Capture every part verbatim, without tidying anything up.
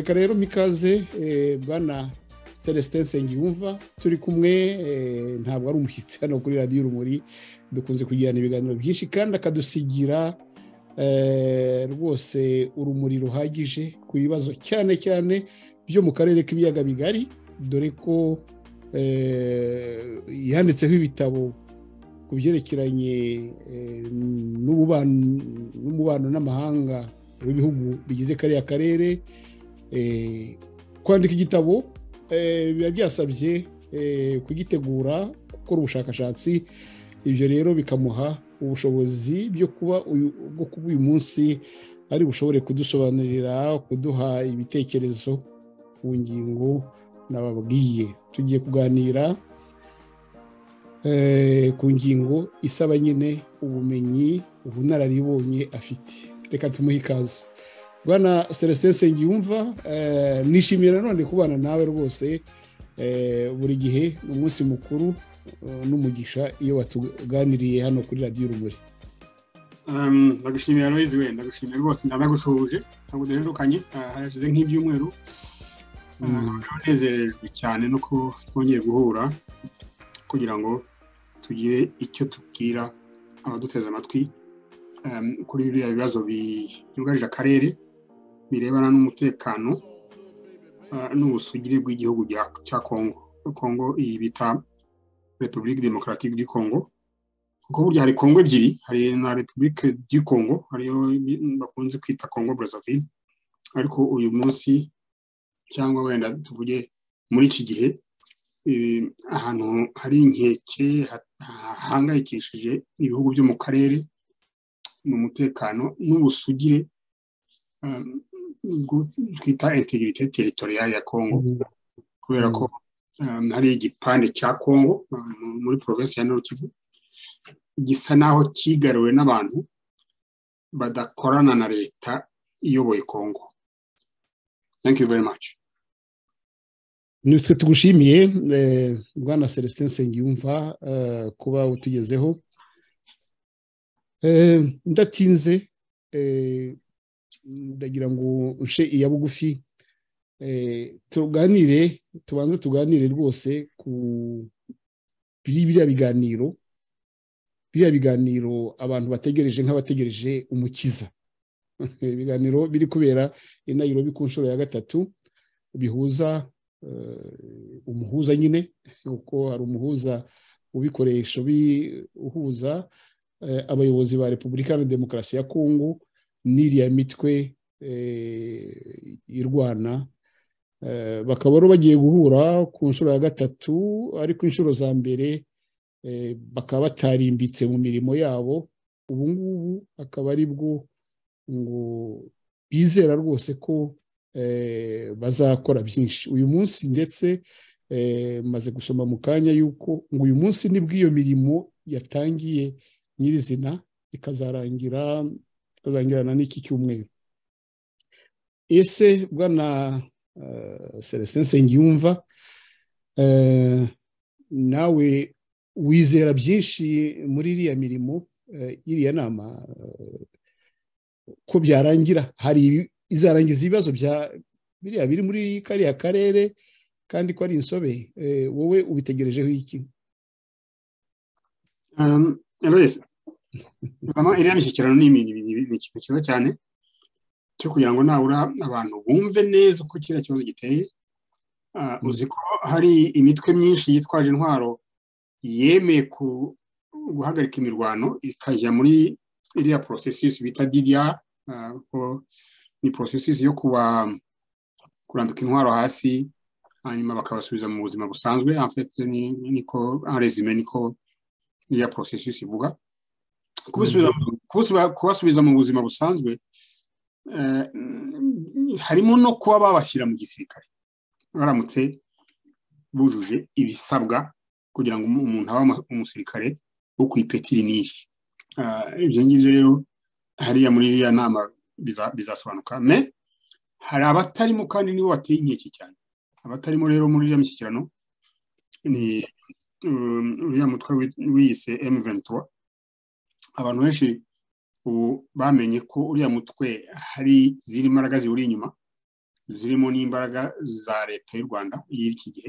reka rero mikaze bwana Celestin Nsengiyumva turi kumwe ntabwo ari umushyitsi hano kuri Radio Urumuri dukunze kugirana ibiganiro byinshi kandi akadusigira rwose urumuri ruhagije ku bibazo cyane cyane byo mu karere k'ibiyaga bigari dore ko yanditseho ibitabo ku byerekeranye n'umubano n'amahanga w'ibihugu bigize kariya karere. Kwandika igitabo biba byasabye kugitegura gukora ubushakashatsi, ibyo rero bikamuha ubushobozi byo kuba bwo kuba uyu munsi ari bushobore kudusobanurira, kuduha ibitekerezo ku ngingo nababwiye. Tugiye kuganira ku ngingo isaba nyine ubumenyi, ubunararibonye afite. Reka tumuhe ikaze bwana Celestin Nsengiyumva. Nishimira none kubana nawe rwose, buri gihe ni umunsi mukuru n'umugisha iyo watuganiriye hano kuri Radio Urumuri. Ndagushimira Loise, we ndagushimira rwose, ndanagushuje ntabwo duherukanye, harashize nk'ibyumweru. Nezerejwe cyane no ko twongeye guhura kugira ngo tugire icyo tubwira abaduteze amatwi kuri biriya bibazo byugarije akarere birebana n'umutekano n'ubusugire bw'igihugu cya Congo. Congo iyi bita République démocratique du Congo, kuko burya hari Congo ebyiri, hari na République du Congo ariyo bakunze kwita Congo Brazzaville, ariko uyu munsi cyangwa wenda tuvuge muri iki gihe ahantu hari inkeke hahangayikishije ibihugu byo mu karere mu mutekano n'ubusugire twita intégrité territoriale ya Congo, kubera ko hari igipande cya Congo muri province ya Nord Kivu gisa naho kigaruwe n'abantu badakorana na leta iyoboye Congo. Thank you very much. Nitwe tugushimiye bwana Celestin Nsengiyumva kuba utugezeho. Ndatinze ndagira ngo nshe iya bugufi tuganire, tubanze tuganire rwose ku biriya biganiro biriya biganiro abantu bategereje nk'abategereje umukiza. Ibiganiro biri kubera i Nairobi ku nshuro ya gatatu bihuza umuhuza nyine, kuko hari umuhuza ubikoresha uhuza abayobozi ba Repubulika ya Demokarasi ya Congo n'iriya mitwe irwana. Bakaba baro bagiye guhura ku nshuro ya gatatu, ariko inshuro za mbere bakaba batarimbitse mu mirimo yabo. Ubu ngubu akaba ari bwo ngo bizera rwose ko bazakora byinshi uyu munsi, ndetse maze gusoma mu kanya yuko ngo uyu munsi nibwo iyo mirimo yatangiye nyirizina, ikazarangira ikazangirana n'iki cyumweru. Ese bwana Celestin Nsengiyumva, nawe wizera byinshi muri iriya mirimo, iriya nama ko byarangira hari izarangiza ibibazo bya biriya biri muri kariya karere kandi ko ari insobe, wowe ubitegerejeho iki? Um, Loise, vraiment iriya mishyikirano ni ikintu cyiza cyane cyo kugira ngo nabura abantu bumve neza uko kiriya kibazo giteye. Uzi ko hari imitwe myinshi yitwaje intwaro yemeye guhagarika imirwano ikajya muri iriya processus bita D D R, ni processus yo kuba kurambika intwaro hasi hanyuma bakabasubiza mu buzima busanzwe. En fait niko en résumé niko iriya processus ivuga. Kubasubiza mu buzima busanzwe harimo no kuba babashyira mu gisirikare baramutse bujuje ibisabwa kugira ngo umuntu aba umusirikare wo kwipetira nishi. Ibyo ngibyo rero hariya muri iriya nama bizasobanuka. Me hari abatarimo kandi nibo bateye inkeke cyane. Abatarimo rero muri iriya mishyikirano ni uriya mutwe wiyise M vingt-trois. Abantu benshi ubu bamenye ko uriya mutwe hari ziri imbaraga ziri inyuma zirimo n'imbaraga za leta y'u Rwanda y'iki gihe.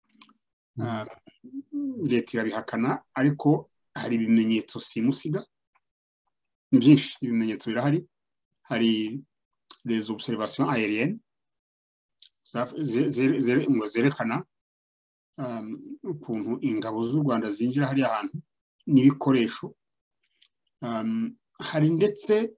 Leta irabihakana ariko hari ibimenyetso simusiga, ni byinshi ibimenyetso birahari. Hari les observations aériennes zerekana ukuntu ingabo z'u Rwanda zinjira hariya hantu n'ibikoresho. Hari ndetse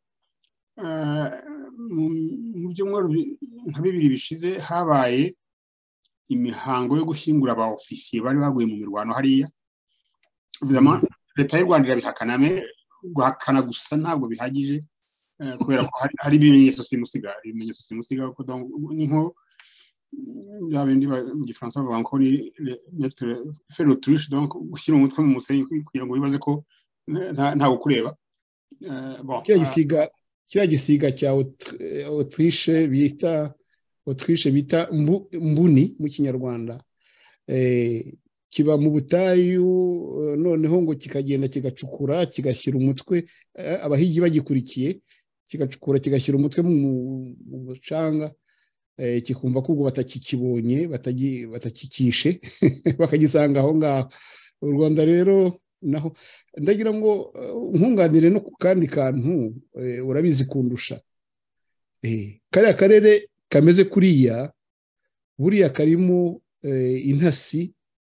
mu byumweru nka bibiri bishize habaye imihango yo gushyingura aba ofisiye bari baguye mu mirwano hariya. Leta y'u Rwanda irabihakana, guhakana gusa ntabwo bihagije kubera ko hari ibimenyetso simusiga, ibimenyetso simusiga ko ni nko ya bindi mu gifaransa bavuga ngo ni mettre faire l'autruche, donc gushyira umutwe mu musenyi kugira ngo wibaze ko nta ukureba. Kiriya gisiga kiriya gisiga cya Autriche bita Autriche bita mbuni mu Kinyarwanda, kiba mu butayu noneho ngo kikagenda kigacukura kigashyira umutwe, abahigi bagikurikiye, kigacukura kigashyira umutwe mu mucanga, kikumva ko ubwo batakikibonye batakikishe bakagisanga aho ngaho. U Rwanda rero naho ndagira ngo nkunganire no ku kandi kantu urabizi kundusha. Kariya karere kameze kuriya buriya karimo intasi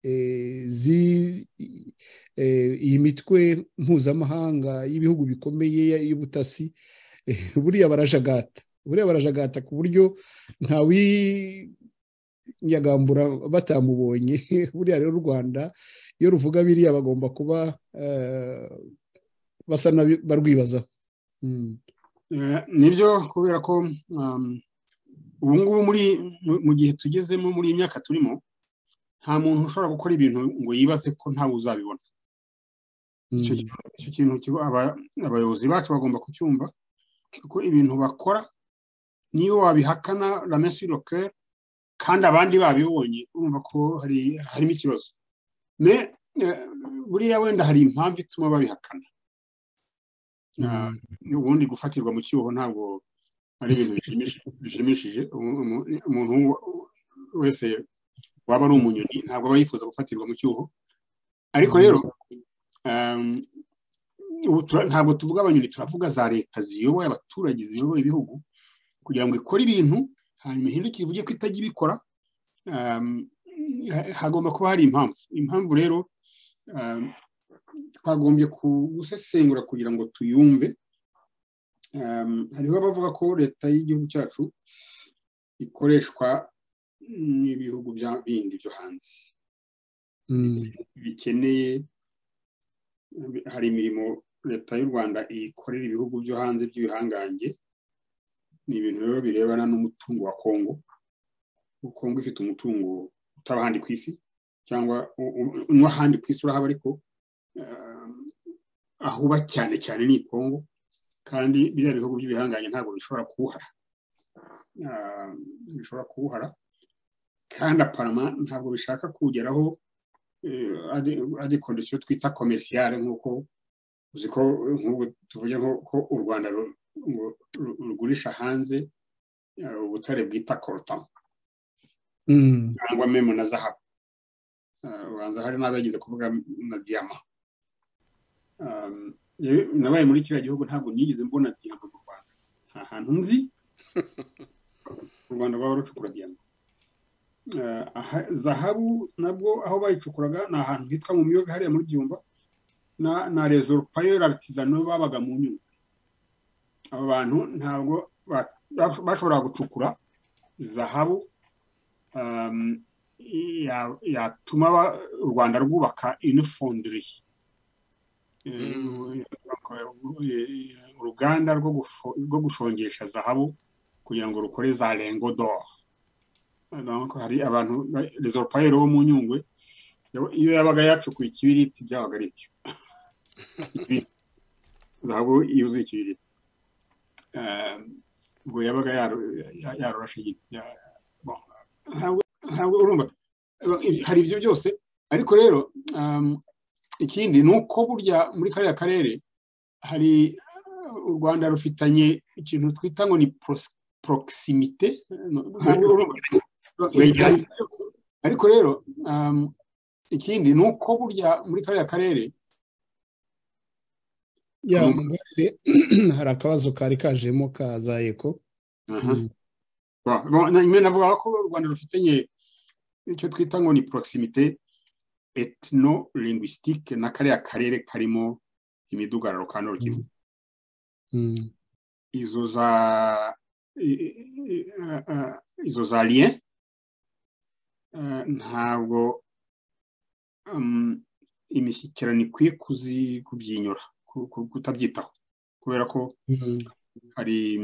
iyi mitwe mpuzamahanga y'ibihugu bikomeye y'ubutasi, buriya barajagata buriya barajagata ku buryo ntawinyagambura batamubonye. Buriya rero u Rwanda iyo ruvuga biriya bagomba kuba basa barwibazaho. Nibyo, kubera ko ubu ngubu mu gihe tugezemo muri iyi myaka turimo, nta muntu ushobora gukora ibintu ngo yibaze ko ntawe uzabibona. Icyo kintu abayobozi bacu bagomba kucyumva, kuko ibintu bakora niyo wabihakana la main sur le cœur kandi abandi babibonye urumva ko harimo ikibazo. Me buriya wenda hari impamvu ituma babihakana. Ubundi gufatirwa mu cyuho ntabwo ari ibintu bishimishije. Umuntu wese waba ari umunyoni ntabwo aba yifuza gufatirwa mu cyuho. Ariko rero ntabwo tuvuga abanyoni, turavuga za leta ziyoboye abaturage, ziyoboye ibihugu, kugira ngo ikore ibintu hanyuma ihindukire ivuge ko itajya ibikora. Hagomba kuba hari impamvu. Impamvu rero twagombye gusesengura kugira ngo tuyumve. Hariho abavuga ko leta y'igihugu cyacu ikoreshwa n'ibihugu bindi byo hanze bikeneye. Hari imirimo leta y'u Rwanda ikorera ibihugu byo hanze by'ibihangange. Ni ibintu rero birebana n'umutungo wa Kongo. Kongo ifite umutungo utaba ahandi ku isi, cyangwa n'ahandi ku isi urahaba, ariko ahuba cyane cyane ni Kongo, kandi biriya bihugu by'ibihangange ntabwo bishobora kuwuhara. Bishobora kuwuhara kandi aparama ntabwo bishaka kugeraho adi kondisiyo twita komersiyale, nk'uko uzi ko nk'ubu tuvuge ko u Rwanda rugurisha hanze ubutare bwita coltan cyangwa memo na zahabu. Ubanza hari n'abagize kuvuga na diyama. Nabaye muri kiriya gihugu ntabwo nigeze mbona diyama mu Rwanda. Nta hantu nzi u Rwanda rwaba rucukura diyama. Zahabu nabwo aho bayicukuraga ni ahantu hitwa mu Miyoga hariya muri Byumba, na rezo payeur artisanaux babaga mu Nyungwe. Abo bantu ntabwo bashobora gucukura zahabu yatuma u Rwanda rwubaka une fonderie, uruganda rwo gushongesha zahabu kugira ngo rukore za lingots d'or. Hari abantu les orpailleurs bo mu Nyungwe, iyo yabaga yacukuye ikibiriti byabaga ari byo zahabu yuzuye ikibiriti, ubwo yabaga yarorashe. Ntabwo urumva hari ibyo byose. Ariko rero ikindi ni uko burya muri kariya karere hari u Rwanda rufitanye ikintu twita ngo ni proximité ariko rero ikindi ni uko burya muri kariya karere hari akabazo kari kajemo ka za eko navuga ko u Rwanda rufitanye icyo twita ngo ni proximité ethno linguistique na kariya karere karimo imidugararo kandi urukivu izo za izo za lien ntabwo imishyikirano ikwiye kubyinyura kutabyitaho kubera ko hari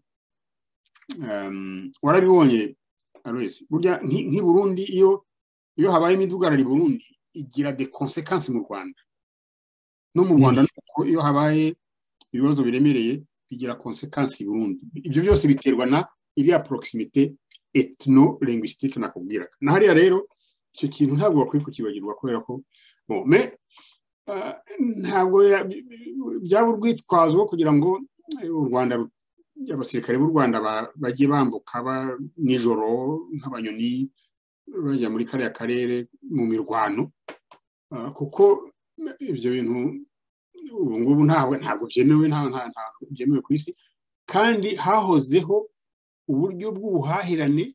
warabibonye burya nk'i Burundi iyo iyo habaye imidugararo i Burundi igira des conséquences mu Rwanda no mu Rwanda iyo habaye ibibazo biremereye bigira conséquences i Burundi ibyo byose biterwa na iriya proximité ethno linguistique nakubwiraga na hariya rero icyo kintu ntabwo bakwiye kukibagirwa kubera ko bon mais ntabwo byaba urwitwazo kugira ngo u Rwanda abasirikare b'u Rwanda bagiye bambuka nijoro nk'abanyoni bajya muri kariya karere mu mirwano kuko ibyo bintu ubu ngubu ntabwo ntabwo byemewe ntabwo byemewe ku isi kandi hahozeho uburyo bw'ubuhahirane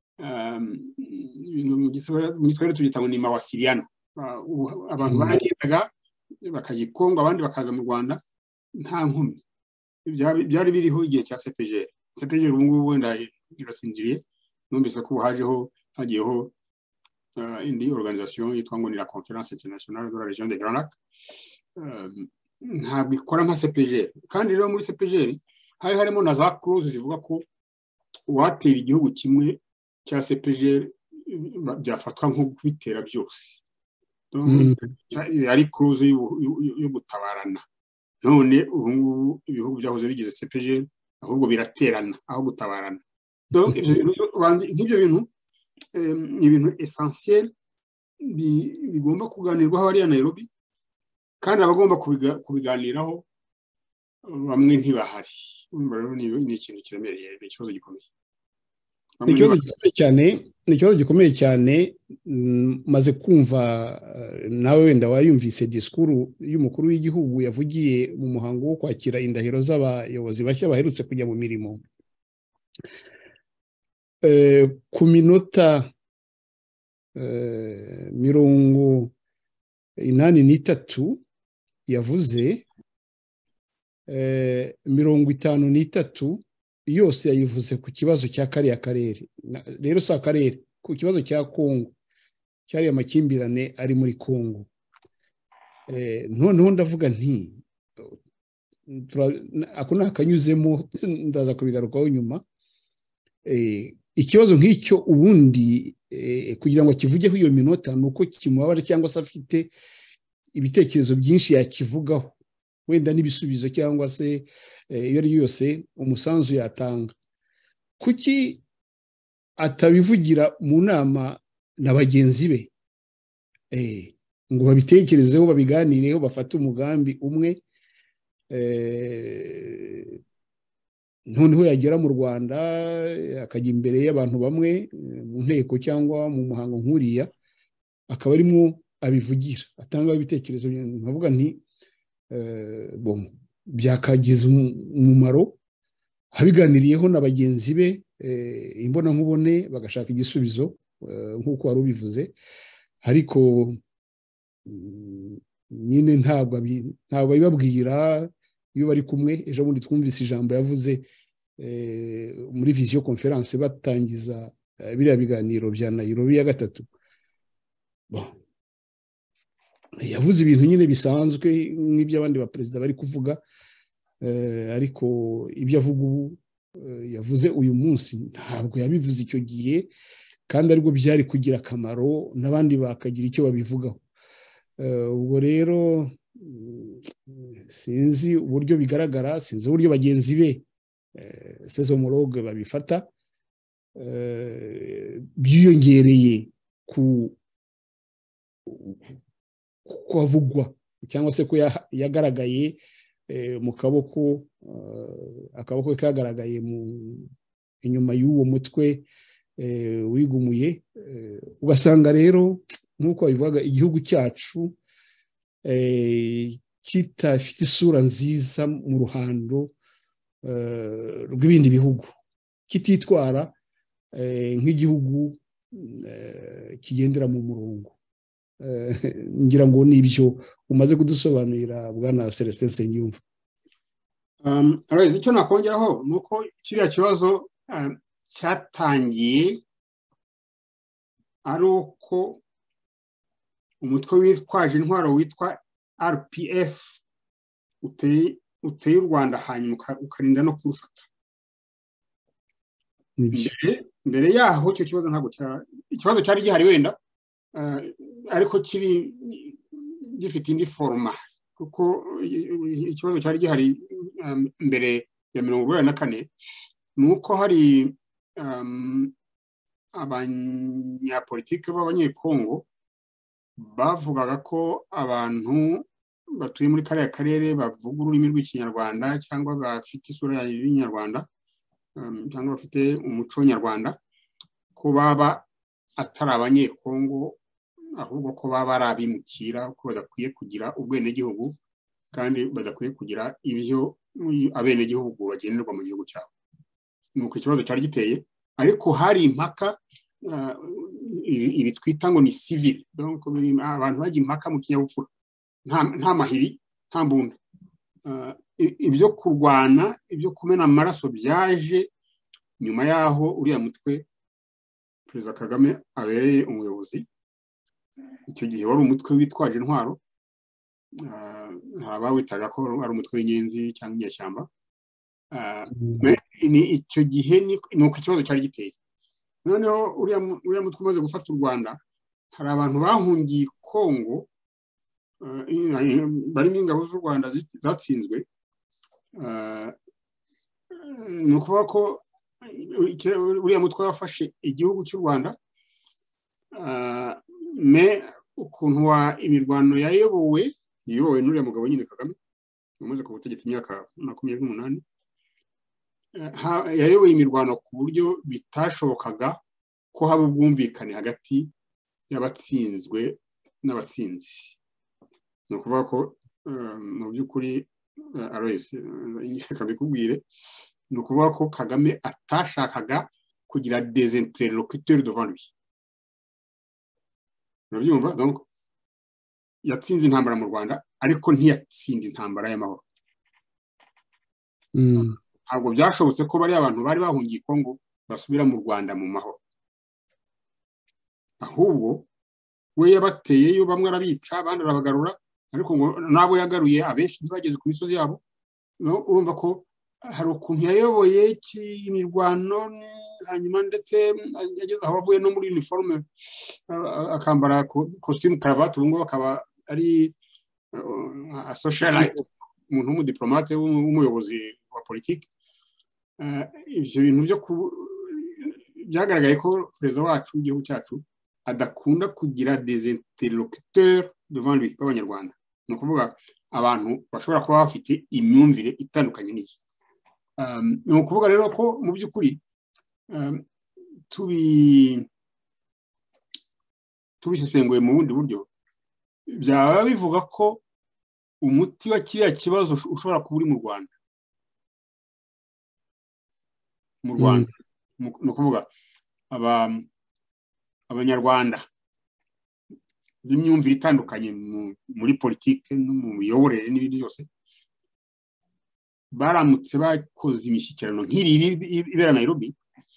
mu giswahili tubyita ngo ni mawasiliano abantu baragendaga bakajya i Kongo abandi bakaza mu Rwanda nta nkomyi byari biriho igihe cya C P G R C P G R ubu ngubu wenda irasinziriye numvise ko hajeho hagiyeho indi organisation yitwa ngo ni la Conférence Internationale de la Région des Grands Lacs ntabwo ikora nka C P G R kandi rero muri C P G R hari harimo na za clause zivuga ko uwatera igihugu kimwe cya C P G R byafatwa nko kubitera byose ari clause yo gutabarana none ubu ngubu ibihugu byahoze bigize C P G R ahubwo biraterana aho gutabarana donc nk'ibyo bintu ni ibintu essentiel bigomba kuganirwaho hariya Nairobi kandi abagomba kubiganiraho bamwe ntibahari ni ikintu kiremereye ni ikibazo gikomeye ni ikibazo gikomeye cyane ni ikibazo gikomeye cyane maze kumva nawe wenda wayumvise disikuru y'umukuru w'igihugu yavugiye mu muhango wo kwakira indahiro z'abayobozi bashya baherutse kujya mu mirimo ku minota mirongo inani n'itatu yavuze mirongo itanu n'itatu yose yayivuze ku kibazo cya kariya karere rero si akarere ku kibazo cya Kongo cyariya amakimbirane ari muri Kongo noneho ndavuga nti ako ni akanyuzemo ndaza kubigarukaho nyuma ikibazo nk'icyo ubundi kugira ngo akivugeho iyo minota ni uko kimubabara cyangwa se afite ibitekerezo byinshi yakivugaho wenda n'ibisubizo cyangwa se iyo ari yose umusanzu yatanga kuki atabivugira mu nama na bagenzi be ngo babitekerezeho babiganireho bafate umugambi umwe noneho yagera mu Rwanda akajya imbere y'abantu bamwe mu nteko cyangwa mu muhango nk'uriya akaba arimo abivugira atanga ibitekerezo nkavuga nti byakagize umumaro abiganiriyeho na bagenzi be imbona nkubone bagashaka igisubizo nk'uko wari ubivuze ariko nyine ntabwo abibabwira iyo bari kumwe ejo bundi twumvise ijambo yavuze muri viziyo konferanse batangiza biriya biganiro bya Nairobi ya gatatu yavuze ibintu nyine bisanzwe nk'iby'abandi baperezida bari kuvuga ariko ibyo avuga ubu yavuze uyu munsi ntabwo yabivuze icyo gihe kandi aribwo byari kugira akamaro n'abandi bakagira icyo babivugaho ubwo rero sinzi uburyo bigaragara sinzi uburyo bagenzi be sezomologue babifata byiyongereye ku kwavugwa cyangwa se ko yagaragaye mu kaboko akaboko kagaragaye mu inyuma y'uwo mutwe wigumuye. Ugasanga rero nk'uko bivuga igihugu cyacu kitafite isura nziza mu ruhando rw'ibindi bihugu, kititwara nk'igihugu kigendera mu murongo. Ngira ngo ni ibyo umaze kudusobanurira Bwana Celestin Nsengiyumva. Icyo nakongeraho ni uko kiriya kibazo cyatangiye ari uko umutwe witwaje intwaro witwa R P F uteye uteye u Rwanda hanyuma ukarinda no kurufata. Mbere yaho icyo kibazo ntabwo ikibazo cyari gihari wenda, ariko kiri gifite indi forma, kuko ikibazo cyari gihari mbere ya mirongo inani na kane ni uko hari abanyapolitiki b'abanyekongo bavugaga ko abantu batuye muri kariya karere bavuga ururimi rw'ikinyarwanda cyangwa bafite isura y'inyarwanda cyangwa bafite umuco nyarwanda, ko baba atari abanyekongo ahubwo ko baba ari abimukira, ko badakwiye kugira ubwenegihugu kandi badakwiye kugira ibyo abenegihugu bagenerwa mu gihugu cyabo. Nuko ikibazo cyari giteye, ariko hari impaka, ibi twita ngo ni civil, abantu bajya impaka mu kinyabupfura, nta mahiri nta mbunda. Ibyo kurwana, ibyo kumena amaraso byaje nyuma yaho uriya mutwe Perezida Kagame abereye umuyobozi. Icyo gihe wari umutwe witwaje intwaro, abawitaga ko ari umutwe w'inyenzi cyangwa inyeshyamba. Icyo gihe ni uko ikibazo cyari giteye. Noneho uriya mutwe umaze gufata u Rwanda, hari abantu bahungiye Kongo barimo ingabo z'u Rwanda zatsinzwe. Ni ukuvuga ko uriya mutwe wafashe igihugu cy'u Rwanda, me ukuntu wa imirwano yayobowe iyobowe n'uriya mugabo nyine Kagame umaze ku butegetsi imyaka makumyabiri n'umunani, yayoboye imirwano ku buryo bitashobokaga ko haba ubwumvikane hagati y'abatsinzwe n'abatsinzi. Ni ukuvuga ko mu by'ukuri Aloys reka mbikubwire, ni ukuvuga ko Kagame atashakaga kugira des interlocuteurs devant lui. Urabyumva? Donc yatsinze intambara mu Rwanda ariko ntiyatsinda intambara y'amahoro. Ntabwo byashobotse ko bari abantu bari bahungiye Kongo basubira mu Rwanda mu mahoro, ahubwo we yabateyeyo, bamwe arabica abandi arabagarura, ariko ngo nabo yagaruye abenshi ntibageze ku misozi yabo. Urumva ko hari ukuntu yayoboye imirwano, hanyuma ndetse yageze aho avuye no muri uniforme akambara costume cravate, ubu ngubu akaba ari socialite, umuntu w'umudiplomate w'umuyobozi wa politiki. Ibyo bintu byo byagaragaye ko perezida wacu w'igihugu cyacu adakunda kugira des interlocuteurs devant lui b'abanyarwanda. Ni ukuvuga abantu bashobora kuba bafite imyumvire itandukanye n'iyi. Ni ukuvuga rero ko mu by'ukuri tubisesenguye mu bundi buryo, byaba bivuga ko umuti wa kiriya kibazo ushobora kuba uri mu Rwanda. Mu Rwanda ni ukuvuga abanyarwanda b'imyumvire itandukanye muri politiki no mu miyoborere n'ibindi byose baramutse bakoze imishyikirano nk'iri ibera Nairobi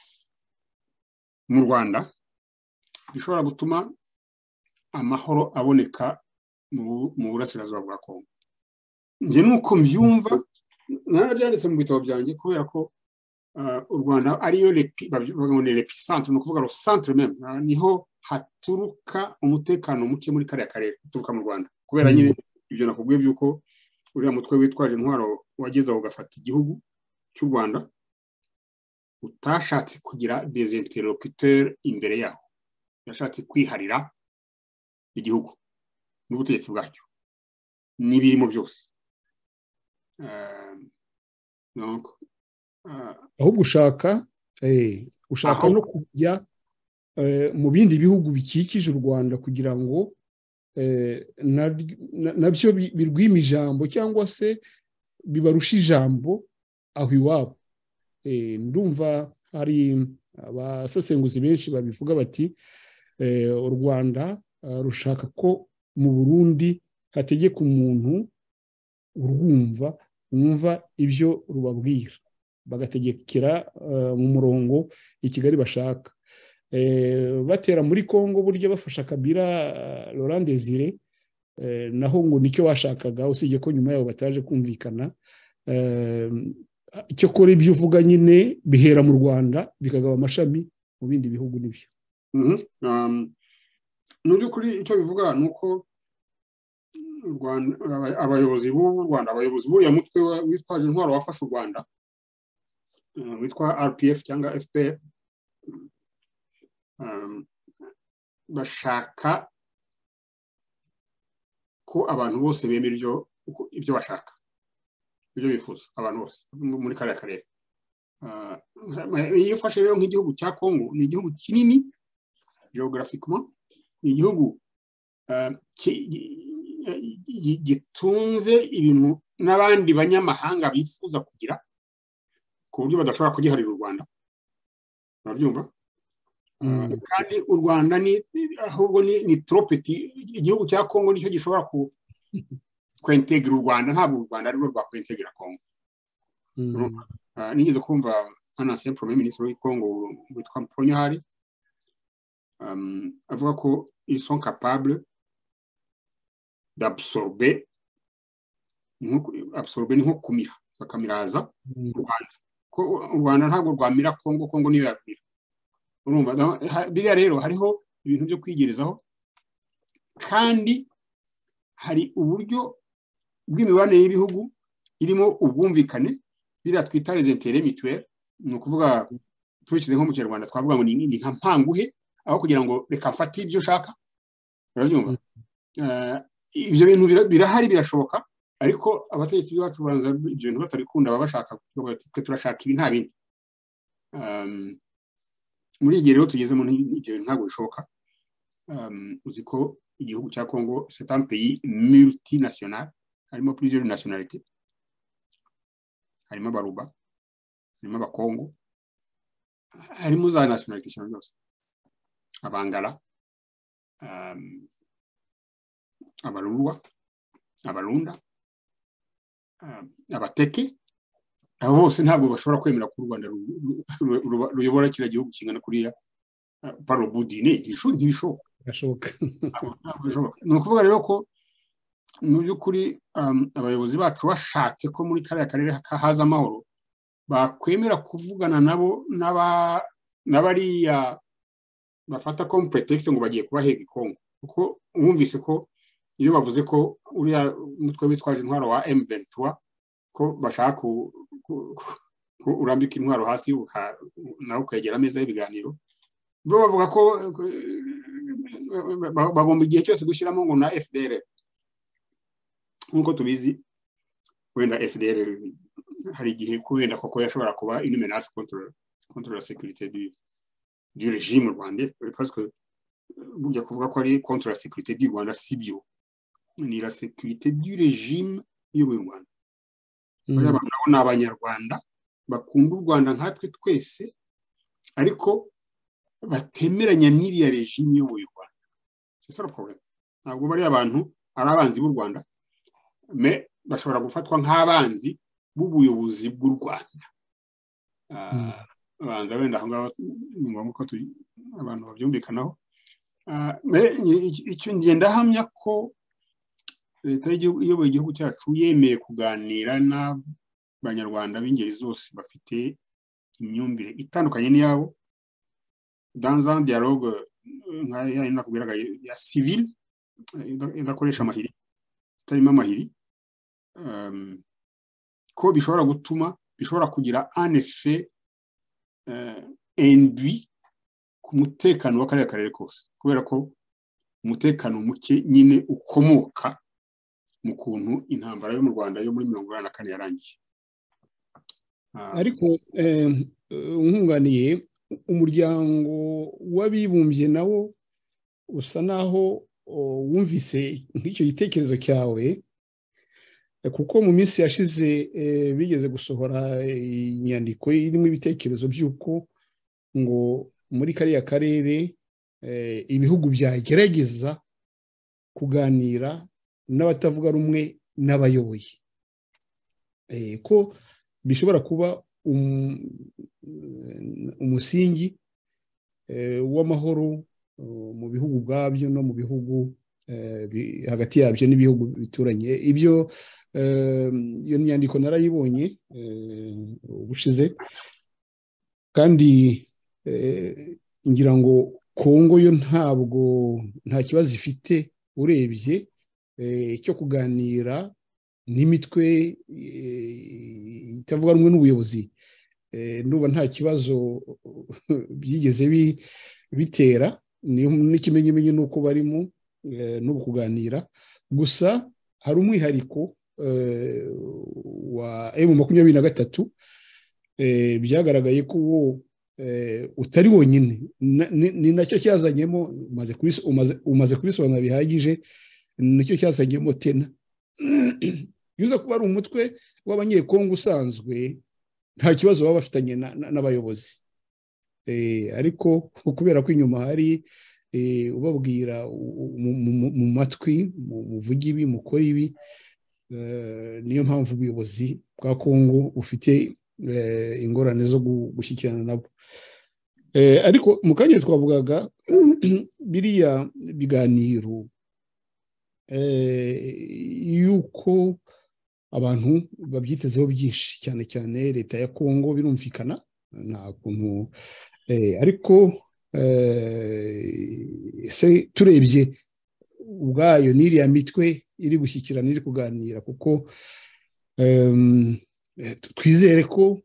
mu Rwanda, bishobora gutuma amahoro aboneka mu burasirazuba bwa Kongo. Njye nuko mbyumva, byanditse mu bitabo byanjye, kubera ko u Rwanda ariyo l'epicentre, ni ukuvuga le centre même, niho haturuka umutekano muke muri kariya karere, uturuka mu Rwanda, kubera nyine ibyo nakubwiye by'uko uriya mutwe witwaje intwaro wageze aho ugafata igihugu cy'u Rwanda, utashatse kugira des interlocuteurs imbere yaho, yashatse kwiharira igihugu n'ubutegetsi bwacyo n'ibirimo byose. aho gushaka ushaka no kujya mu bindi bihugu bikikije u Rwanda kugira ngo nabyo birwime ijambo cyangwa se bibarusha ijambo aho iwabo. Ndumva hari abasesenguzi benshi babivuga bati u Rwanda rushaka ko mu Burundi hategeka umuntu urwumva wumva ibyo rubabwira, bagategekera mu murongo i Kigali bashaka. Batera muri Congo burya bafasha Kabila Laurent Désiré, naho ngo nicyo bashakaga, usibye ko nyuma yabo bataje kumvikana. Icyo kora ibyo uvuga nyine bihera mu Rwanda bikagaba amashami mu bindi bihugu n'ibyo. Mu by'ukuri icyo bivuga ni uko abayobozi b'u Rwanda, abayobozi b'uriya mutwe witwaje intwaro wafashe u Rwanda witwa R P F cyangwa F P R, bashaka ko abantu bose bemera ibyo bashaka, ibyo bifuza abantu bose muri kariya karere. Iyo ufashe rero nk'igihugu cya Congo, ni igihugu kinini geographiquement, ni igihugu gitunze ibintu n'abandi banyamahanga bifuza kugira ku buryo badashobora kugiharira u Rwanda, urabyumva? Kandi u Rwanda ni ahubwo ni tropeti, igihugu cya Congo nicyo gishobora kwentegra u Rwanda, ntabwo u Rwanda ari rwo rwakwentegra Congo. Nigeze kumva un ancien premier ministre w'i Congo witwa Mponyahari avuga ko ils sont capables d'absorber, absorber ni nko kumira, bakamiraza u Rwanda, ko u Rwanda ntabwo rwamira Congo, Congo niyo yamira. Urumva biriya rero hariho ibintu byo kwigerezaho, kandi hari uburyo bw'imibanire y'ibihugu irimo ubwumvikane, biriya twita les intérêts mutuels. Ni ukuvuga tubishyize nko mu Kinyarwanda twavuga ngo ni nka mpanguhe, aho kugira ngo reka mfate ibyo ushaka. Urabyumva? Ibyo bintu birahari, birashoboka, ariko abategetsi b'iwacu banza ibyo bintu batabikunda, baba bashaka twe turashaka ibi nta bindi. Muri igihe rero tugezemo ibyo bintu ntabwo bishoboka. Uzi ko igihugu cya Congo c'est un pays multinational, harimo plusieurs nationalités, harimo Abaruba, harimo Abakongo, harimo za nationalités zose, Abangala, Abalulwa, Abalunda, Abateke. Abo bose ntabwo bashobora kwemera ko u Rwanda ruyobora kiriya gihugu kingana kuriya par le bout du nez. Ntibishoboka. Ni ukuvuga rero ko mu by'ukuri abayobozi bacu bashatse ko muri kariya karere haza amahoro, bakwemera kuvugana nabo n'abariya bafata comme prétexte ngo bagiye kubahega i Congo, kuko wumvise ko iyo bavuze ko uriya mutwe witwaje intwaro wa M vingt-trois ko bashaka ko urambika intwaro hasi nawe ukegera ameza y'ibiganiro, bo bavuga ko bagomba igihe cyose gushyiramo ngo na F D L R. Nk'uko tubizi, wenda F D L R hari igihe wenda koko yashobora kuba une menace contre contre la sécurité du du régime rwandais, parce que burya kuvuga ko ari contre la sécurité du Rwanda sibyo, ni la sécurité du régime iyoboye u Rwanda. Bariya bantu nabo ni Abanyarwanda bakunda u Rwanda nkatwe twese, ariko batemeranya n'iriya regime iyoboye u Rwanda. C'est ça le problème. Ntabwo bariya bantu ari abanzi b'u Rwanda, mais bashobora gufatwa nk'abanzi b'ubuyobozi bw'u Rwanda. Abanza wenda aho ngaho ni ngombwa ko abantu babyumvikanaho. Icyo ngenda hamya ko leta iyoboye igihugu cyacu yemeye kuganira n'Abanyarwanda b'ingeri zose bafite imyumvire itandukanye n'iyabo, dans un dialogue nka ya nakubwiraga ya civil, idakoresha amahiri, itarimo amahiri, ko bishobora gutuma bishobora kugira un effet induit ku mutekano w'akarere karere kose, kubera ko umutekano muke nyine ukomoka mu kuntu intambara yo mu Rwanda yo muri mirongo inani na kane yarangiye. Ariko nkunganiye umuryango w'abibumbye nawo usa naho wumvise nk'icyo gitekerezo cyawe, kuko mu minsi yashize bigeze gusohora inyandiko irimo ibitekerezo by'uko ngo muri kariya karere ibihugu byagerageza kuganira n'abatavuga rumwe n'abayoboye, ko bishobora kuba umusingi w'amahoro mu bihugu ubwabyo no mu bihugu hagati yabyo n'ibihugu bituranye. Ibyo iyo nyandiko narayibonye ubushize, kandi ngira ngo Kongo yo ntabwo nta kibazo ifite urebye cyo kuganira n'imitwe itavuga rumwe n'ubuyobozi. Nuba nta kibazo byigeze bitera, n'ikimenyimenyi ni uko barimo n'ubu kuganira. Gusa hari umwihariko wa emu makumyabiri na gatatu, byagaragaye ko wo utari wonyine, ni nacyo cyazanyemo, umaze kubisobanura bihagije, nicyo cyazanyemo tena. Yuza kuba ari umutwe w'abanyekongo usanzwe, nta kibazo baba bafitanye n'abayobozi, ariko kubera ko inyuma hari ubabwira mu matwi, muvuga ibi, mukora ibi, niyo mpamvu ubuyobozi bwa Kongo bufite ingorane zo gushyikirana nabo. Ariko mu kanya twavugaga biriya biganiro yuko abantu babyitezeho byinshi, cyane cyane leta ya Kongo, birumvikana nta kuntu, ariko se turebye ubwayo n'iriya mitwe iri gushyikirana, iri kuganira, kuko twizere ko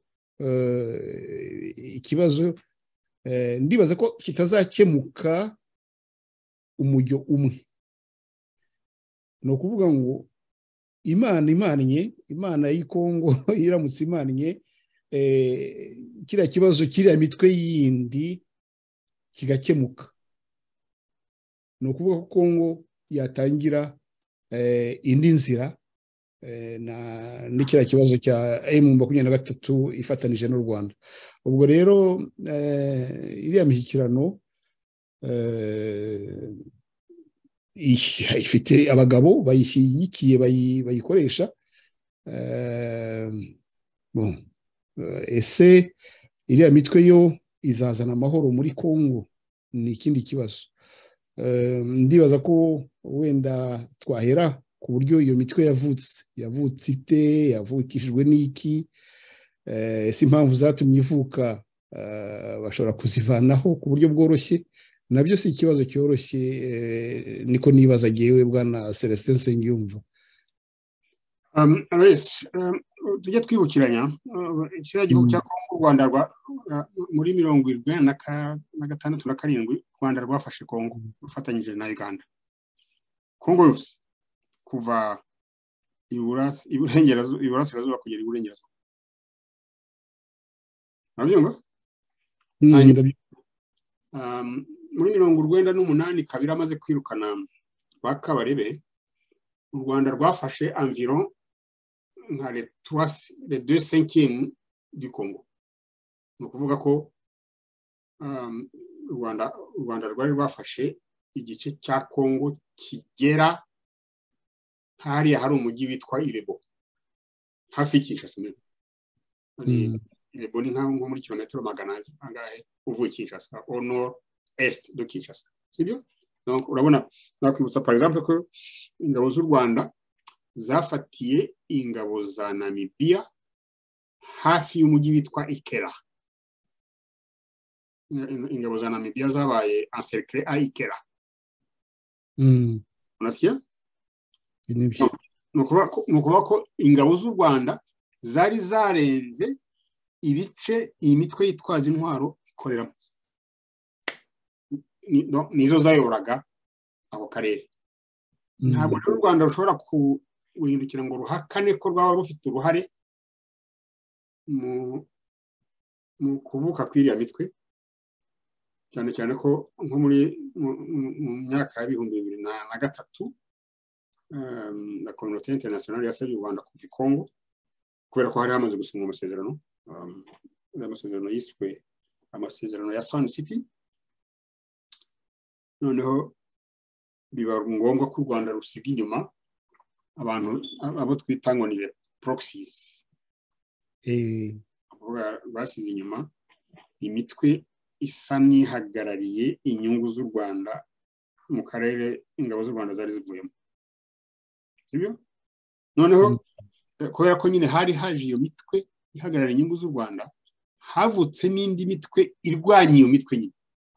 ikibazo ndibaza ko kitazakemuka umujyo umwe. Ni ukuvuga ngo Imana imannye, Imana y'Ikongo iramutse imannye, kiriya kibazo kiriya mitwe yindi kigakemuka. Ni ukuvuga ko Kongo yatangira indi nzira n'ikiriya kibazo cya emu makumyabiri na gatatu ifatanije n'u Rwanda. Ubwo rero iriya mishyikirano ifite abagabo bayishyigikiye bayikoresha. Ese iriya mitwe yo izazana amahoro muri Kongo? Ni ikindi kibazo. Ndibaza ko wenda twahera ku buryo iyo mitwe yavutse yavutse ite, yavukishijwe n'iki, ese impamvu zatumye ivuka bashobora kuzivanaho ku buryo bworoshye. Nabyo si ikibazo cyoroshye, niko nibaza jyewe Bwana Celestin Nsengiyumva. Tujye twibukiranya kiriya gihugu cya Kongo, u Rwanda muri mirongo irindwi na gatandatu na karindwi, u Rwanda rwafashe Kongo rufatanyije na Uganda. Kongo yose kuva iburasirazuba kugera iburengerazuba. Nabyumva? Muri mirongo urwenda n'umunani Kabila amaze kwirukana ba Kabarebe, u Rwanda rwafashe environ nka le deux cinquième du Congo. Ni ukuvuga ko u Rwanda rwari rwafashe igice cya Kongo kigera hariya hari umujyi witwa Irebo, hafi Kinshasa. Irebo ni nko muri kilometero magana angahe uvuye Kinshasa, au nord est de Kinshasa, sibyo? Donc urabona, nakwibutsa par exemple ko ingabo z'u Rwanda zafatiye ingabo za Namibia hafi y'umujyi witwa Ikera. Ingabo za Namibia zabaye encerclées à Ikera. Unasikia? Ni ukuvuga ko ingabo z'u Rwanda zari zarenze ibice iyi mitwe yitwaza intwaro ikoreramo. Nizo zayoboraga ako karere. Ntabwo u Rwanda rushobora guhindukira ngo ruhakane ko rwaba rufite uruhare mu kuvuka kw'iriya mitwe cyane cyane ko nko muri mu myaka y'ibihumbi bibiri na gatatu la communauté internationale yasabye u Rwanda kuva i Congo kubera ko hari hamaze gusinywa amasezerano amasezerano yiswe amasezerano ya Sun City. Noneho biba ngombwa ko u Rwanda rusiga inyuma abantu abo twita ngo ni proxies, basize inyuma imitwe isa n'ihagarariye inyungu z'u Rwanda mu karere ingabo z'u Rwanda zari zivuyemo. Sibyo? Noneho kubera ko nyine hari haje iyo mitwe ihagarariye inyungu z'u Rwanda, havutse n'indi mitwe irwanya iyo mitwe nyine.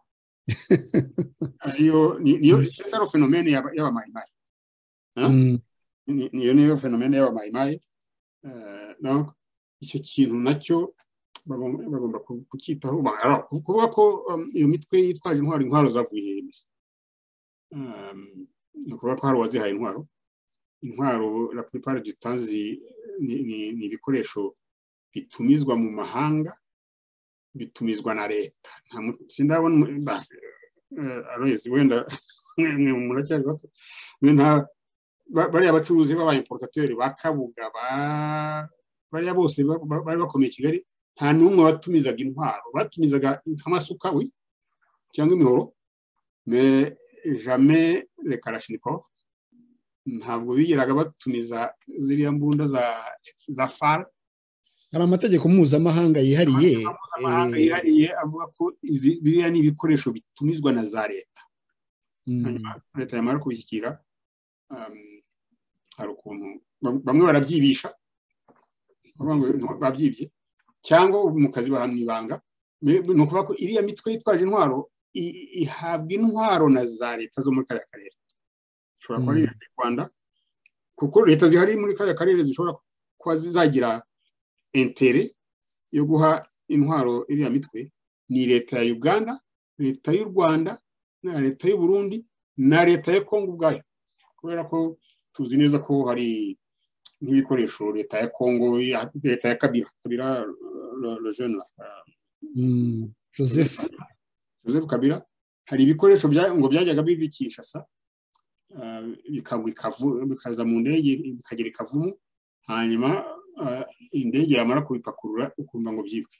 Ariyo niyo c'est phénomène y'aba mayimayi. Niyo niyo phénomène y'aba mayimayi. Donc icyo kintu nacyo bagomba kucyitaho. Kuvuga ko iyo mitwe yitwaje intwaro intwaro zavuye hejuru. No kuvuga ko hari wazihaye intwaro. Intwaro la plupart du temps ni ibikoresho bitumizwa mu mahanga, bitumizwa na leta. Sindabona arezi wenda muracyari bato. Nta bari abacuruzi b'aba importateurs bakabuga bari bose bari bakomeye Kigali, nta numwe watumizaga intwaro, batumizaga amasuka we cyangwa imihoro, mais jamais les Kalashnikov. Ntabwo bigeraga batumiza ziriya mbunda za za F A R. Hari amategeko mpuzamahanga yihariye amahanga yihariye avuga ko izi biriya ni ibikoresho bitumizwa na za leta. Leta yamara kubishyikira hari ukuntu bamwe barabyibisha babyibye cyangwa mu kazi bahamya ibanga. Ni ukuvuga ko iriya mitwe yitwaje intwaro ihabwa intwaro na za leta zo muri kariya karere. Ishobora kuba ari leta y'u Rwanda kuko leta zihari muri kariya karere zishobora kuba zizagira intere yo guha intwaro iriya mitwe ni leta ya Uganda, leta y'u Rwanda, na leta y'u Burundi, na leta ya Congo ubwayo. Kubera ko tuzi neza ko hari nk'ibikoresho leta ya Congo, leta ya Kabila, Kabila le jeune Joseph Joseph Kabila, hari ibikoresho ngo byajyaga bivikisha sa bikagwa bikaza mu ndege bikagera ikavumu, hanyuma indege yamara kubipakurura ukumva ngo byibwe.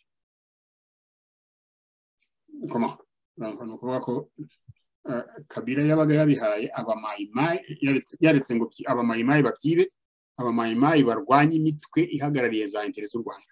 Koma no kuvuga ko Kabila yabaga yabihaye abamayimayi, yaretse ngo abamayimayi babyibe, abamayimayi barwanya imitwe ihagarariye za intérêt z'u Rwanda.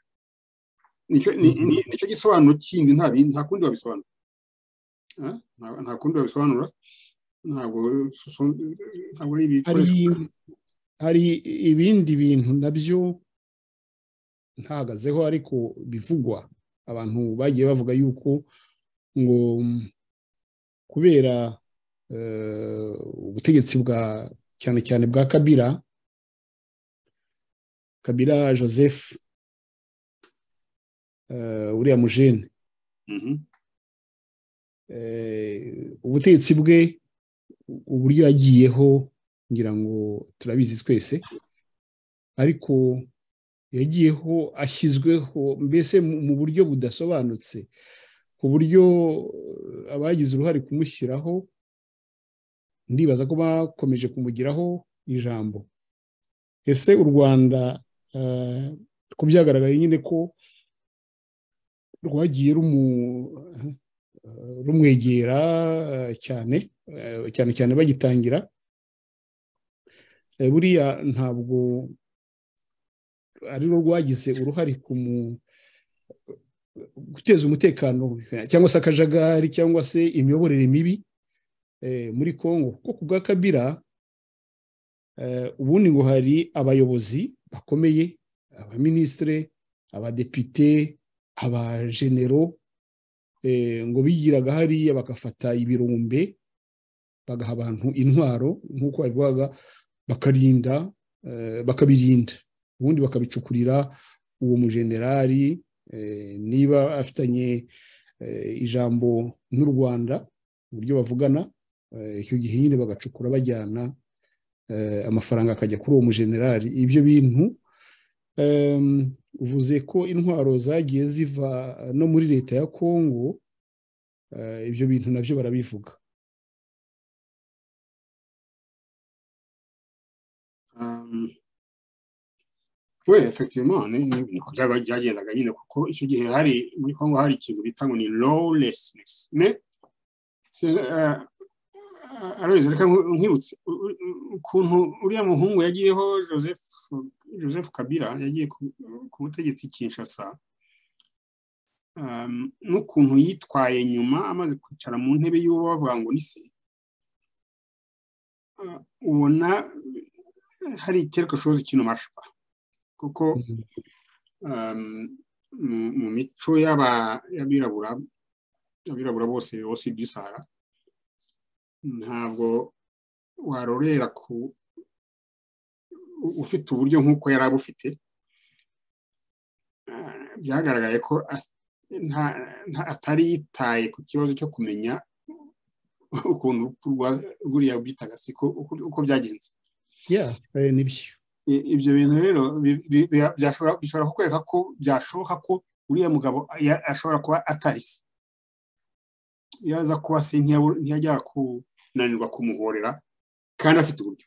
Nicyo gisobanuro kindi nta bindi nta kundi wabisobanura. Nta kundi wabisobanura. Ntabwo ntabwo ari ibikoresho. Hari ibindi bintu nabyo ntagazeho ariko bivugwa, abantu bagiye bavuga yuko ngo kubera ubutegetsi bwa cyane cyane bwa Kabila Kabila Joseph uriya mujene ubutegetsi bwe uburyo yagiyeho ngira ngo turabizi twese, ariko yagiyeho ashyizweho mbese mu buryo budasobanutse, ku buryo abagize uruhare kumushyiraho ndibaza ko bakomeje kumugiraho ijambo. Ese u Rwanda ko byagaragaye nyine ko rwagiye rumwegera cyane cyane cyane bagitangira, buriya ntabwo ari rwo rwagize uruhare ku guteza umutekano cyangwa se akajagari cyangwa se imiyoborere mibi muri Congo. Kuko ku bwa Kabila ubundi ngo hari abayobozi bakomeye, abaminisitiri, abadepite, abajenero, ngo bigiraga hariya bagafata ibirombe bagaha abantu intwaro nk'uko babivugaga, bakarinda bakabirinda, ubundi bakabicukurira uwo mujenerali niba afitanye ijambo n'u Rwanda uburyo bavugana, icyo gihe nyine bagacukura bajyana amafaranga akajya kuri uwo mujenerali. Ibyo bintu uvuze ko intwaro zagiye ziva no muri leta ya Kongo, ibyo bintu nabyo barabivuga. we effectivement niko byagendaga nyine, kuko icyo gihe hari muri Kongo hari ikintu bita ngo ni lawlessness. Mais arabizi, reka nkibutse ukuntu uriya muhungu yagiyeho Joseph Joseph Kabila yagiye ku butegetsi Kinshasa, n'ukuntu yitwaye nyuma amaze kwicara mu ntebe y'uwo bavuga ngo ni se. Ubona hari quelque chose qui ne marche pas, kuko mu mico y'abirabura abirabura bose bose du Sahara ntabwo warorera ku ufite uburyo nk'uko yari abufite. Byagaragaye ko atari yitaye ku kibazo cyo kumenya ukuntu ruriya bitaga siko uko byagenze. Nibyo ibyo bintu rero bishobora kukwereka ko byashoboka ko uriya mugabo ashobora kuba atari se. Yaza kuba se ntiyajya kunanirwa kumuhorera kandi afite uburyo.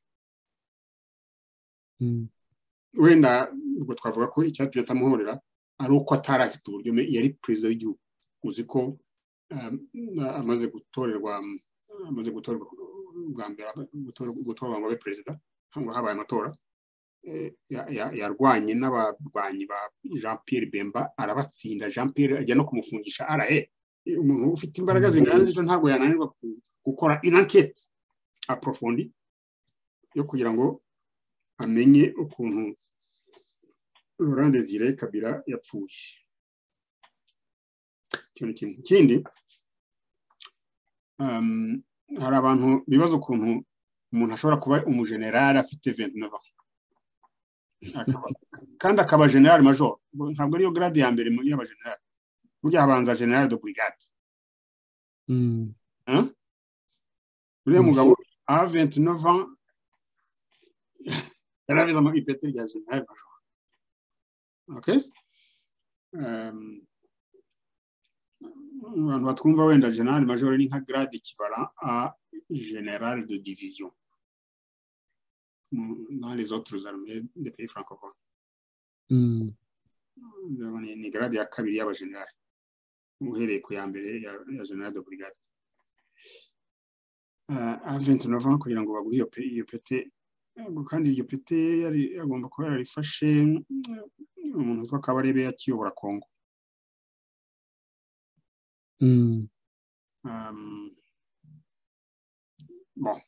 Wenda ubwo twavuga ko icyatumye atamuhorera ari uko atari afite uburyo. Yari perezida w'igihugu, uzi ko amaze gutorerwa amaze gutorerwa bwa mbere gutorwa ngo abe perezida, ngo habaye amatora, yarwanye n'abarwanyi ba Jean Pierre Bemba arabatsinda. Jean Pierre ajya no kumufungisha arahe. Umuntu ufite imbaraga zingana z'icyo ntabwo yananirwa gukora une enquête approfondie yo kugira ngo amenye ukuntu Laurent Désiré Kabila yapfuye. Ikintu kindi, hari abantu bibaza ukuntu umuntu ashobora kuba umugenerali afite vingt-neuf ans kandi akaba general major. Ntabwo ariyo grade ya mbere y'abagenerali, burya habanza general de brigade. Uriya mugabo a vingt-neuf ans yarabize mu ipeti rya general major. Okay, abantu batwumva wenda general major ni nka grade kibara a général de division dans les autres armées des pays francophones. Ni grade ya kabiri y'abagenerali uhereye ku ya mbere ya general de brigade. A vingt-neuf ans kugira ngo baguhe iyo pete, kandi iyo pete yari agomba kuba yarifashe umuntu witwa Kabarebe yakiyobora Kongo. Bon,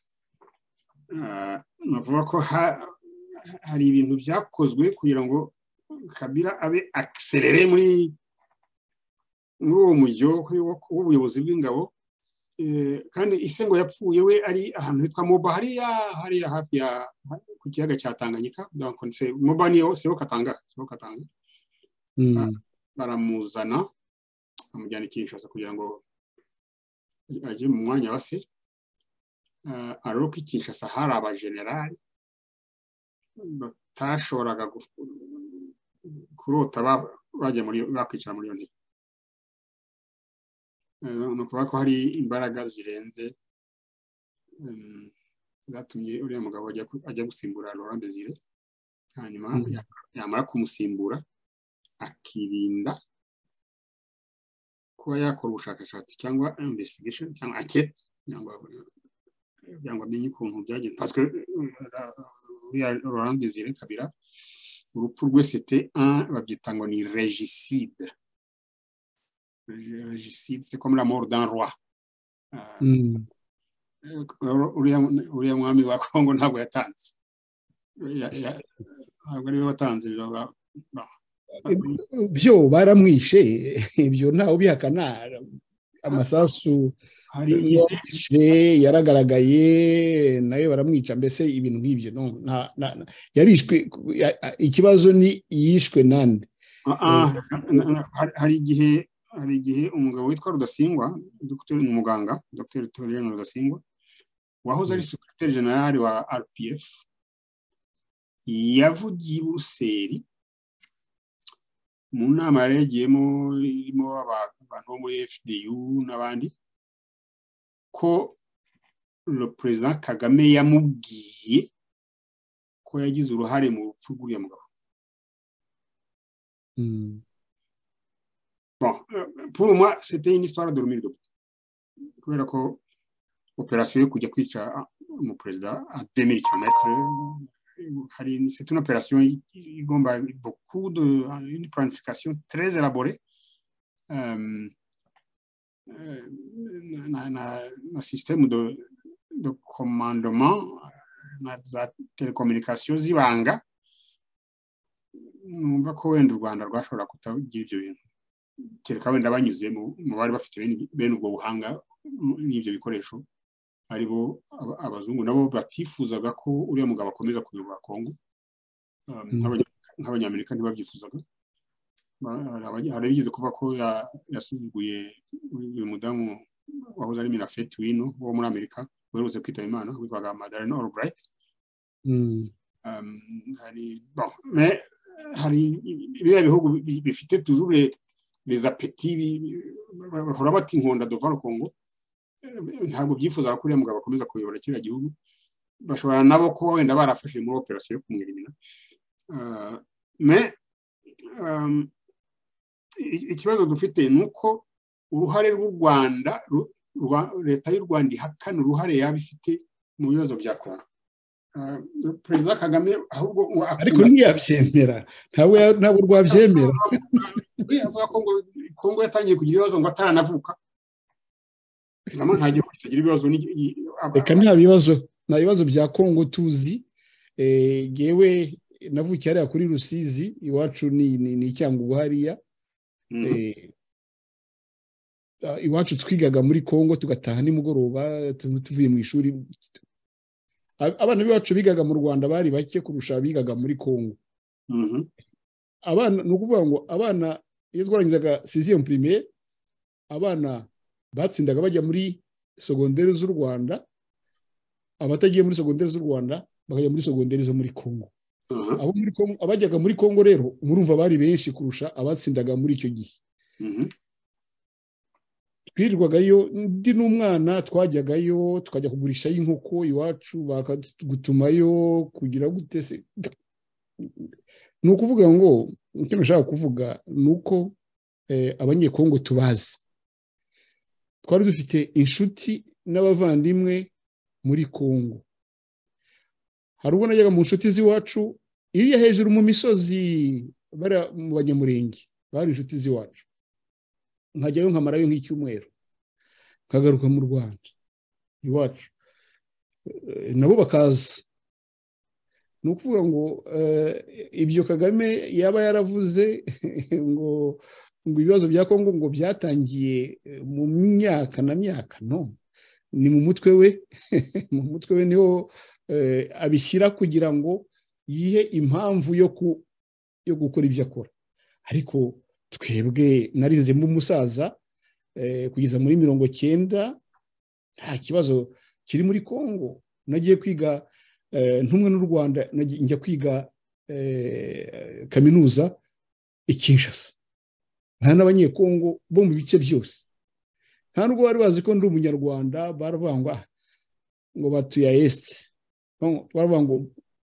navuga ko hari ibintu byakozwe kugira ngo Kabila abe accéléré muri uwo mujyo w'ubuyobozi bw'ingabo, kandi ise ngo yapfuye we ari ahantu hitwa Moba, hariya hariya hafi ya ku kiyaga cya Tanganyika. Donc c'est Moba niyo siho Katanga, siho Katanga. Baramuzana amujyana Kinshasa kugira ngo ajye mu mwanya wa se. Alors ko Kinshasa hari abagenerali batashoboraga kurota bajya muri bakwicara muri yo ntebe. No kuvuga ko hari imbaraga zirenze zatumye uriya mugabo ajya gusimbura Laurent Désiré, hanyuma yamara kumusimbura akirinda kuba yakora ubushakashatsi cyangwa investigation cyangwa enquête kugira ngo amenye ukuntu byagenze. Parce que Laurent Désiré Kabila urupfu rwe c'était un babyita ngo ni régicide. Régicide, c'est comme la mort d'un roi. Uriya mwami wa Kongo ntabwo yatanze, ntabwo ariwe watanze byo baramwishe. Ibyo ntawe ubihakana. Amasasu yaragaragaye nayo baramwica. Mbese ibintu nk'ibyo yarishwe. Ikibazo ni yishwe nande. Hari igihe hari igihe umugabo witwa Rudasingwa, dogiteri umuganga dogiteri Theogene Rudasingwa, wahoze ari secrétaire général wa R P F, yavugiye i Buruseli mu nama yaregiyemo irimo abantu bo muri F D U n'abandi ko le président Kagame yamubwiye ko yagize uruhare mu rupfu rw'uriya mugabo. Mm. Bon, pour moi, c'était une histoire de dormir debout. Kubera ko opération yo kujya kwica mu président à deux mille kilomètres, c'est une opération qui a beaucoup de une planification très élaborée. Euh, un système de, de commandement, na za télécommunications zibanga. Numva ko wenda u Rwanda rwashobora kutagira ibyo bintu. Kereka wenda banyuze mu bari bafite bene ubwo buhanga n'ibyo bikoresho aribo abazungu nabo batifuzaga ko uriya mugabo akomeza kuyobora Kongo. Nk'abanyamerika ntibabyifuzaga. Hari bigize kuva ko yasuzuguye uyu mudamu wahoze ari Minafet Wino wo muri Amerika uherutse kwitaba Imana witwaga Madeleine Albright. Hari bon mais hari ibiya bihugu bifite toujours les les appétits bahora bati inkonda devant le Congo. Ntabwo byifuza ko uriya mugabo akomeza kuyobora kiriya gihugu. Bashobora nabo ko wenda barafashe muri operation yo kumwirimina. Mais ikibazo dufite nuko uruhare rw'u Rwanda leta y'u Rwanda ihakana uruhare yabifite mu bibazo bya Kongo. Perezida Kagame ahubwo ariko ntiyabyemera ntabwo ntabwo rwabyemera. Avuga ko ngo Kongo yatangiye kugira ibibazo ngo ataranavuka. Nama nta gihugu kitagira ibibazo. Reka nta bibazo nta bibazo bya Kongo tuzi. Yewe navukiye hariya kuri Rusizi iwacu ni ni Icyangugu hariya. Iwacu twigaga muri Kongo tugataha nimugoroba tuvuye mu ishuri. Abana biwacu bigaga mu Rwanda bari bake kurusha bigaga muri Kongo. Abana nukuvuga ngo abana iyo twarangizaga sixième primaire abana batsindaga bajya muri secondaire z'u Rwanda, abatagiye muri secondaire z'u Rwanda bakajya muri secondaire zo muri Kongo. Abo muri Kongo abajyaga muri Kongo rero murumva bari benshi kurusha abatsindaga muri icyo gihe. Twirwagayo ndi n'umwana twajyagayo tukajya kugurisha inkoko iwacu bakagutumayo kugira gute se. Nukuvuga ngo icyo nashaka kuvuga nuko abanyekongo tubazi. Twari dufite inshuti n'abavandimwe muri Kongo. Hari ubwo najyaga mu nshuti z'iwacu iriya hejuru mu misozi bara mu Banyamurenge bari inshuti z'iwacu. Nkajyayo nkamarayo nk'icyumweru nkagaruka mu Rwanda iwacu nabo bakaza. Nukuvuga ngo ibyo Kagame yaba yaravuze ngo ngo ibibazo bya Kongo ngo byatangiye mu myaka na myaka no ni mu mutwe we mu mutwe we niho abishyira kugira ngo yihe impamvu yo ku yo gukora ibyo akora. Ariko twebwe narize mu musaza kugeza muri mirongo cyenda nta kibazo kiri muri Kongo. Nagiye kwiga ntumwe n'u Rwanda njya kwiga kaminuza i Kinshasa. Nta n'abanyekongo bo mu bice byose. Nta nubwo bari bazi ko ndi umunyarwanda baravangwa ngo batuya est. Baravuga ngo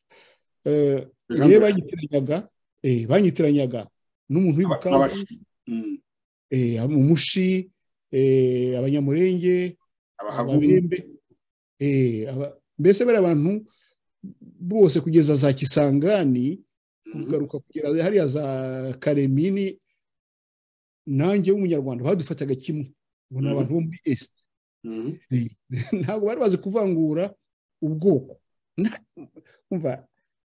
eh banyitiranyaga eh banyitiranyaga n'umuntu w'Ibukavu eh umushi eh Abanyamurenge Abahembe eh mbese bari abantu bose kugeza za Kisangani kugaruka kugera hariya za Karemini. Nanjye w'umunyarwanda badufataga kimwe ngo n'abantu bo muri est. Ntabwo bari bazi kuvangura ubwoko. Umva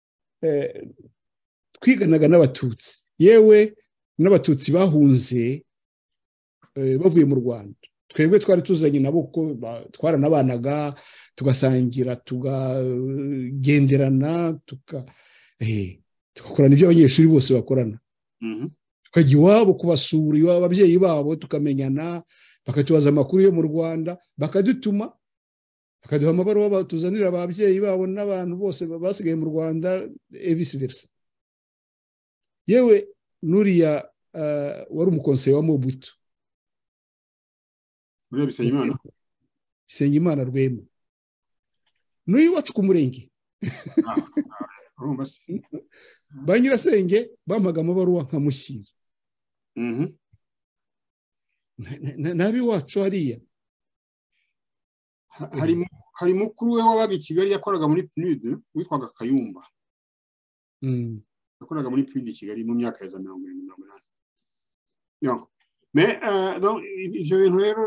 twiganaga n'Abatutsi yewe n'Abatutsi bahunze bavuye mu Rwanda. Twebwe twari tuzanye nabo ko twaranabanaga tugasangira tugagenderana tuka eh tugakorana ibyo abanyeshuri bose bakorana. Tukajya iwabo kubasura iwabo ababyeyi babo tukamenyana bakatubaza amakuru yo mu Rwanda bakadutuma bakaduha amabaruwa batuzanira ababyeyi babo n'abantu bose basigaye mu Rwanda et vice versa. Yewe nuriya wari umukonseye wa Mobutu uriya Bisengimana Bisengimana Rwema n'uyu wacu ku murenge ba nyirasenge bampaga amabaruwa nkamushyira nabi wacu hariya hari mukuru we wabaga i Kigali yakoraga muri P N U D witwaga Kayumba yakoraga muri P N U D i Kigali mu myaka ya za mirongo irindwi mirongo inani ibyo bintu rero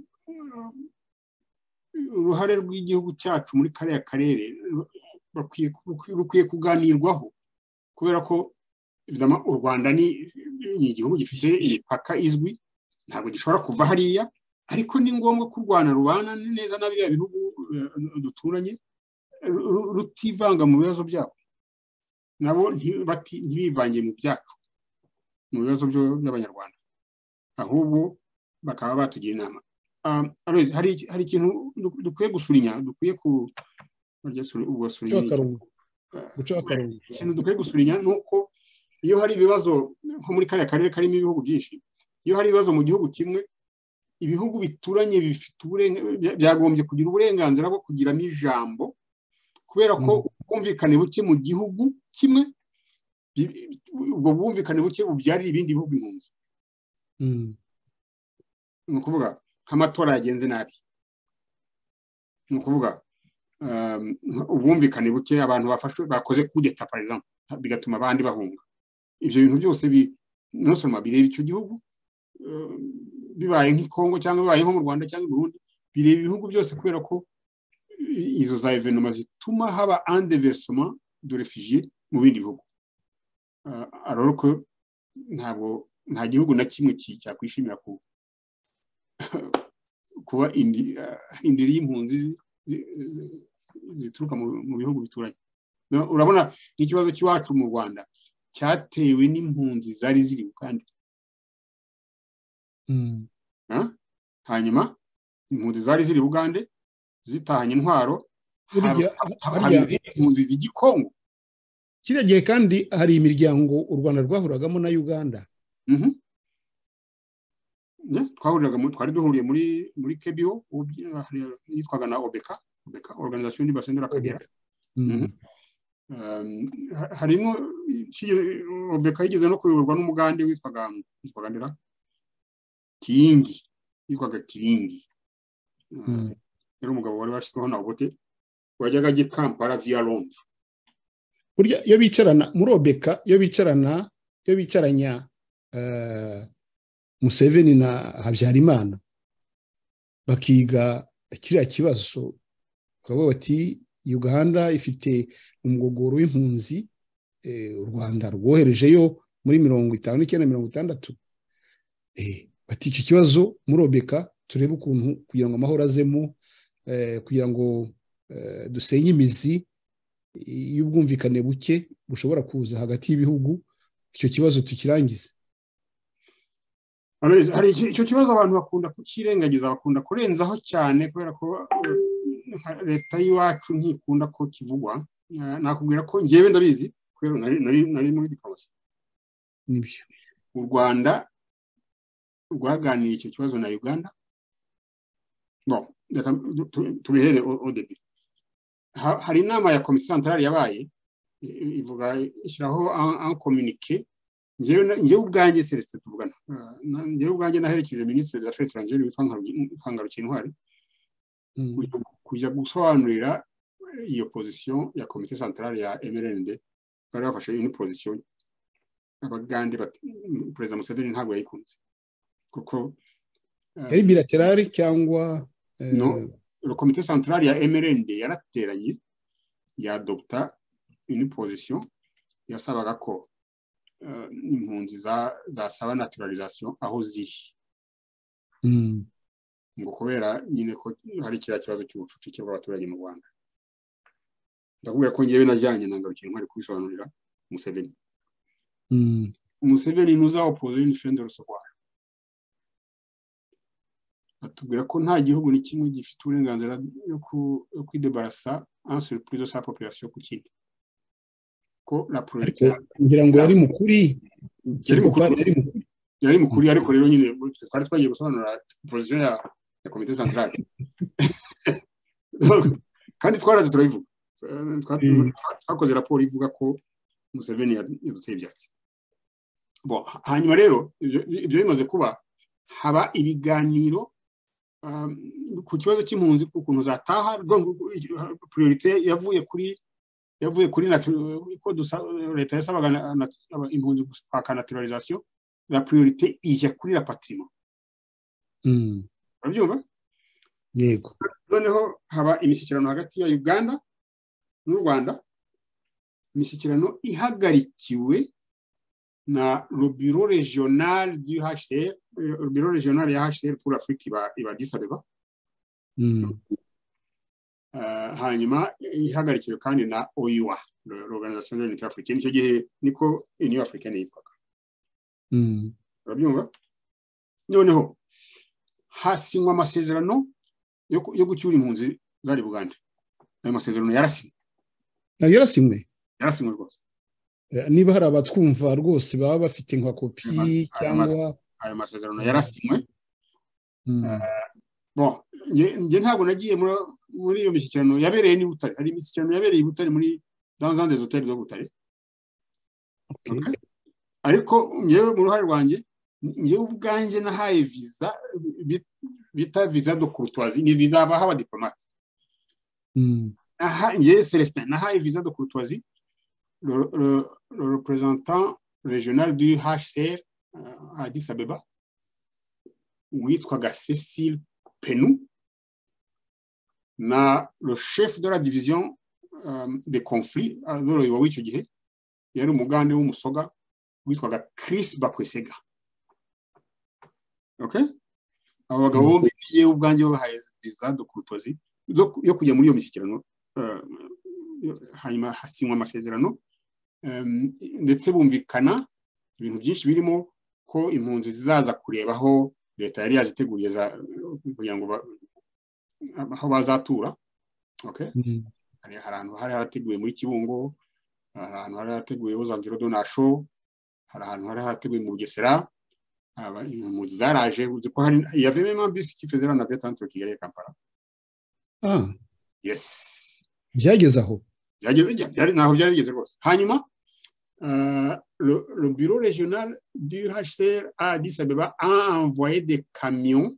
uruhare rw'igihugu cyacu muri kariya karere rukwiye kuganirwaho kubera ko u Rwanda ni igihugu gifite imipaka izwi ntabwo gishobora kuva hariya ariko ni ngombwa ko u Rwanda rubana neza na biriya bihugu duturanye rutivanga mu bibazo byabo nabo ntibivange mu byacu mu bibazo by'abanyarwanda ahubwo bakaba batugira inama hari ikintu dukwiye gusurinya dukwiye ku ikintu dukwiye gusurinya ni uko iyo hari ibibazo nko muri kariya karere karimo ibihugu byinshi iyo hari ibibazo mu gihugu kimwe ibihugu bituranye bifite byagombye kugira uburenganzira bwo kugiramo ijambo kubera ko ubwumvikane buke mu gihugu kimwe ubwo bwumvikane buke bubyarira ibindi bihugu impunzi ni ukuvuga nk'amatora yagenze nabi ni ukuvuga ubwumvikane buke abantu bafashwe bakoze kudeta par exemple bigatuma abandi bahunga ibyo bintu byose nosoma bireba icyo gihugu bibaye nk'i Kongo cyangwa bibaye nko mu Rwanda cyangwa i Burundi bireba ibihugu byose kubera ko izo za evenema zituma haba un déversement de réfugiés mu bindi bihugu alors que ntabwo nta gihugu na kimwe cyakwishimira ku kuba indiri y'impunzi zituruka mu bihugu bituranye urabona n'ikibazo cy'iwacu mu Rwanda cyatewe n'impunzi zari ziri kandi hanyuma impunzi zari ziri Bugande zitahanye intwaro hari impunzi z'igi Kongo kiriya gihe kandi hari imiryango u Rwanda rwahuragamo na Uganda twahuriraga twari duhuriye muri muri K B O yitwaga na OBECA OBECA Organisation du Bassin de l'Akagera harimo OBECA yigeze no kuyoborwa n'umugande witwaga witwaga ndera Kingi yitwaga Kingi yari umugabo wari washyizweho na Obote wajyaga ajya Kampala via Londres burya iyo bicarana muri OBECA iyo bicarana iyo bicaranya Museveni na Habyarimana bakiga kiriya kibazo bakavuga bati Uganda ifite umugogoro w'impunzi u Rwanda rwoherejeyo muri mirongo itanu n'icyenda mirongo itandatu bati icyo kibazo muri OBECA turebe ukuntu kugira ngo amahoro azemo kugira ngo dusenye imizi y'ubwumvikane buke bushobora kuza hagati y'ibihugu icyo kibazo tukirangize hari icyo kibazo abantu bakunda kukirengagiza bakunda kurenzaho cyane kubera ko leta y'iwacu ntikunda ko kivugwa nakubwira ko ngewe ndabizi kubera nari muri diplomasi nibyo u Rwanda rwaganiriye icyo kibazo na Uganda bon tubihere au début hari inama ya komite centrale yabaye ivuga ishyiraho un communiqué ngewe ubwanjye Celestin tuvugana ngewe ubwanjye naherekeje minisitiri des affaires étrangères witwa Ngarukintwari kujya gusobanurira iyo position ya komite centrale ya M R N D bari bafashe une position abagande Perezida Museveni ntabwo yayikunze kuko yari bilaterale cyangwa no le comité central ya M R N D yarateranye ya adopta une position yasabaga ko impunzi zasaba naturalisation aho ziri ngo kubera nyine ko hari kiriya kibazo cy'ubucucike bw'abaturage mu Rwanda ndakubwira ko ngewe najyanye na Ngarukintwari kubisobanurira Museveni Museveni nous a opposé une fin de recevoir atubwira ko nta gihugu ni kimwe gifite uburenganzira yo kwidebarasa en surprise de sa population ku kindi ko la priorité ngira ngo yari mukuri yari mukuri yari mukuru ariko rero nyine twari twagiye gusobanura position ya ya komite centrale kandi twaraze turabivuga twakoze raporo ivuga ko Museveni yaduteye ibyatsi. Bon, hanyuma rero ibyo bimaze kuba haba ibiganiro ku kibazo cy'impunzi ukuntu zataha, priorite yavuye kuri yavuye kuri ko leta yasabaga impunzi kwaka naturalisation, la priorite ije kuri rapatriement. Mm. Urabyumva? Yego. Noneho haba imishyikirano hagati ya Uganda n'u Rwanda, imishyikirano ihagarikiwe na le bureau régional du H C R, le bureau régional ya H C R pour l'Afrique iba iba Addis Abeba. Mm. Uh, hanyuma ihagarikiwe kandi na O U A, l'Organisation de l'Unité Africaine, icyo gihe niko Union Africaine yitwaga. Mm. Urabyumva? Noneho hasinywa amasezerano yo yo gucyura impunzi zari Buganda. Ayo masezerano yarasinywe. Yarasinywe. Yarasinywe rwose. Niba hari abatwumva rwose baba bafite nka kopi cyangwa ayo masezerano yarasinywe. Bon, nge ntabwo nagiye muri iyo mishyikirano yabereye ni Butare. Hari imishyikirano yabereye i Butare muri dans un des hôtels de Butare. Okay. Ariko ngewe mu ruhare rwanjye ngewe ubwanjye nahaye visa bita visa de courtoisie, ni visa baha abadiplomate. Mm. Aha ngewe Celestin nahaye visa de courtoisie. Le, le, le représentant régional du H C R euh, à Addis Abeba, witwaga Cécile Penou, na le chef de la division euh, des conflits alors iwa w'icyo gihe yari umugande w'umusoga witwaga Chris Bakwesega. Okay? Abo bagabo bombi niye ubwanjye bahaye visa de courtoisie yo kujya muri iyo mishyikirano, hanyuma hasinywa amasezerano ndetse bumvikana ibintu byinshi birimo ko impunzi zizaza kurebaho leta yari yaziteguriye kugira ngo aho bazatura. Okay? Mm. Hari ahantu hari harateguye muri Kibungo, hari ahantu hari harateguye ho Zanjiro Donasho, hari ahantu hari harateguye mu Bugesera. Aba impunzi zaraje uzi ko hari il y avait même un bus qui faisait la navette entre Kigali et Kampala. Ah. Yes. Byageze aho. Byageze byari naho byari bigeze rwose. Hanyuma Euh, le, le bureau régional du H C R à Addis Abeba a envoyé des camions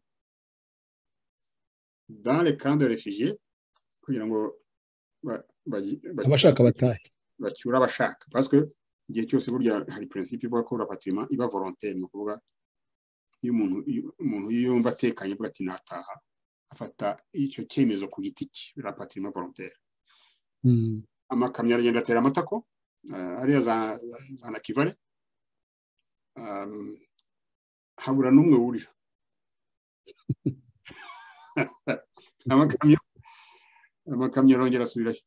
dans les camps de réfugiés kugira ngo abashaka batahe bacyura abashaka, parce que igihe cyose burya hari principe ivuga ko rapatriement iba volontaire, no kuvuga iyo umuntu umuntu yumva atekanye bwa ati nataha afata icyo cyemezo ku giti cye, rapatriement volontaire. Mm. Amakamyo aragenda atera amatako ariya za na Kivale, um, habura n'umwe wurira amakamyo amakamyo arongera asubirayo.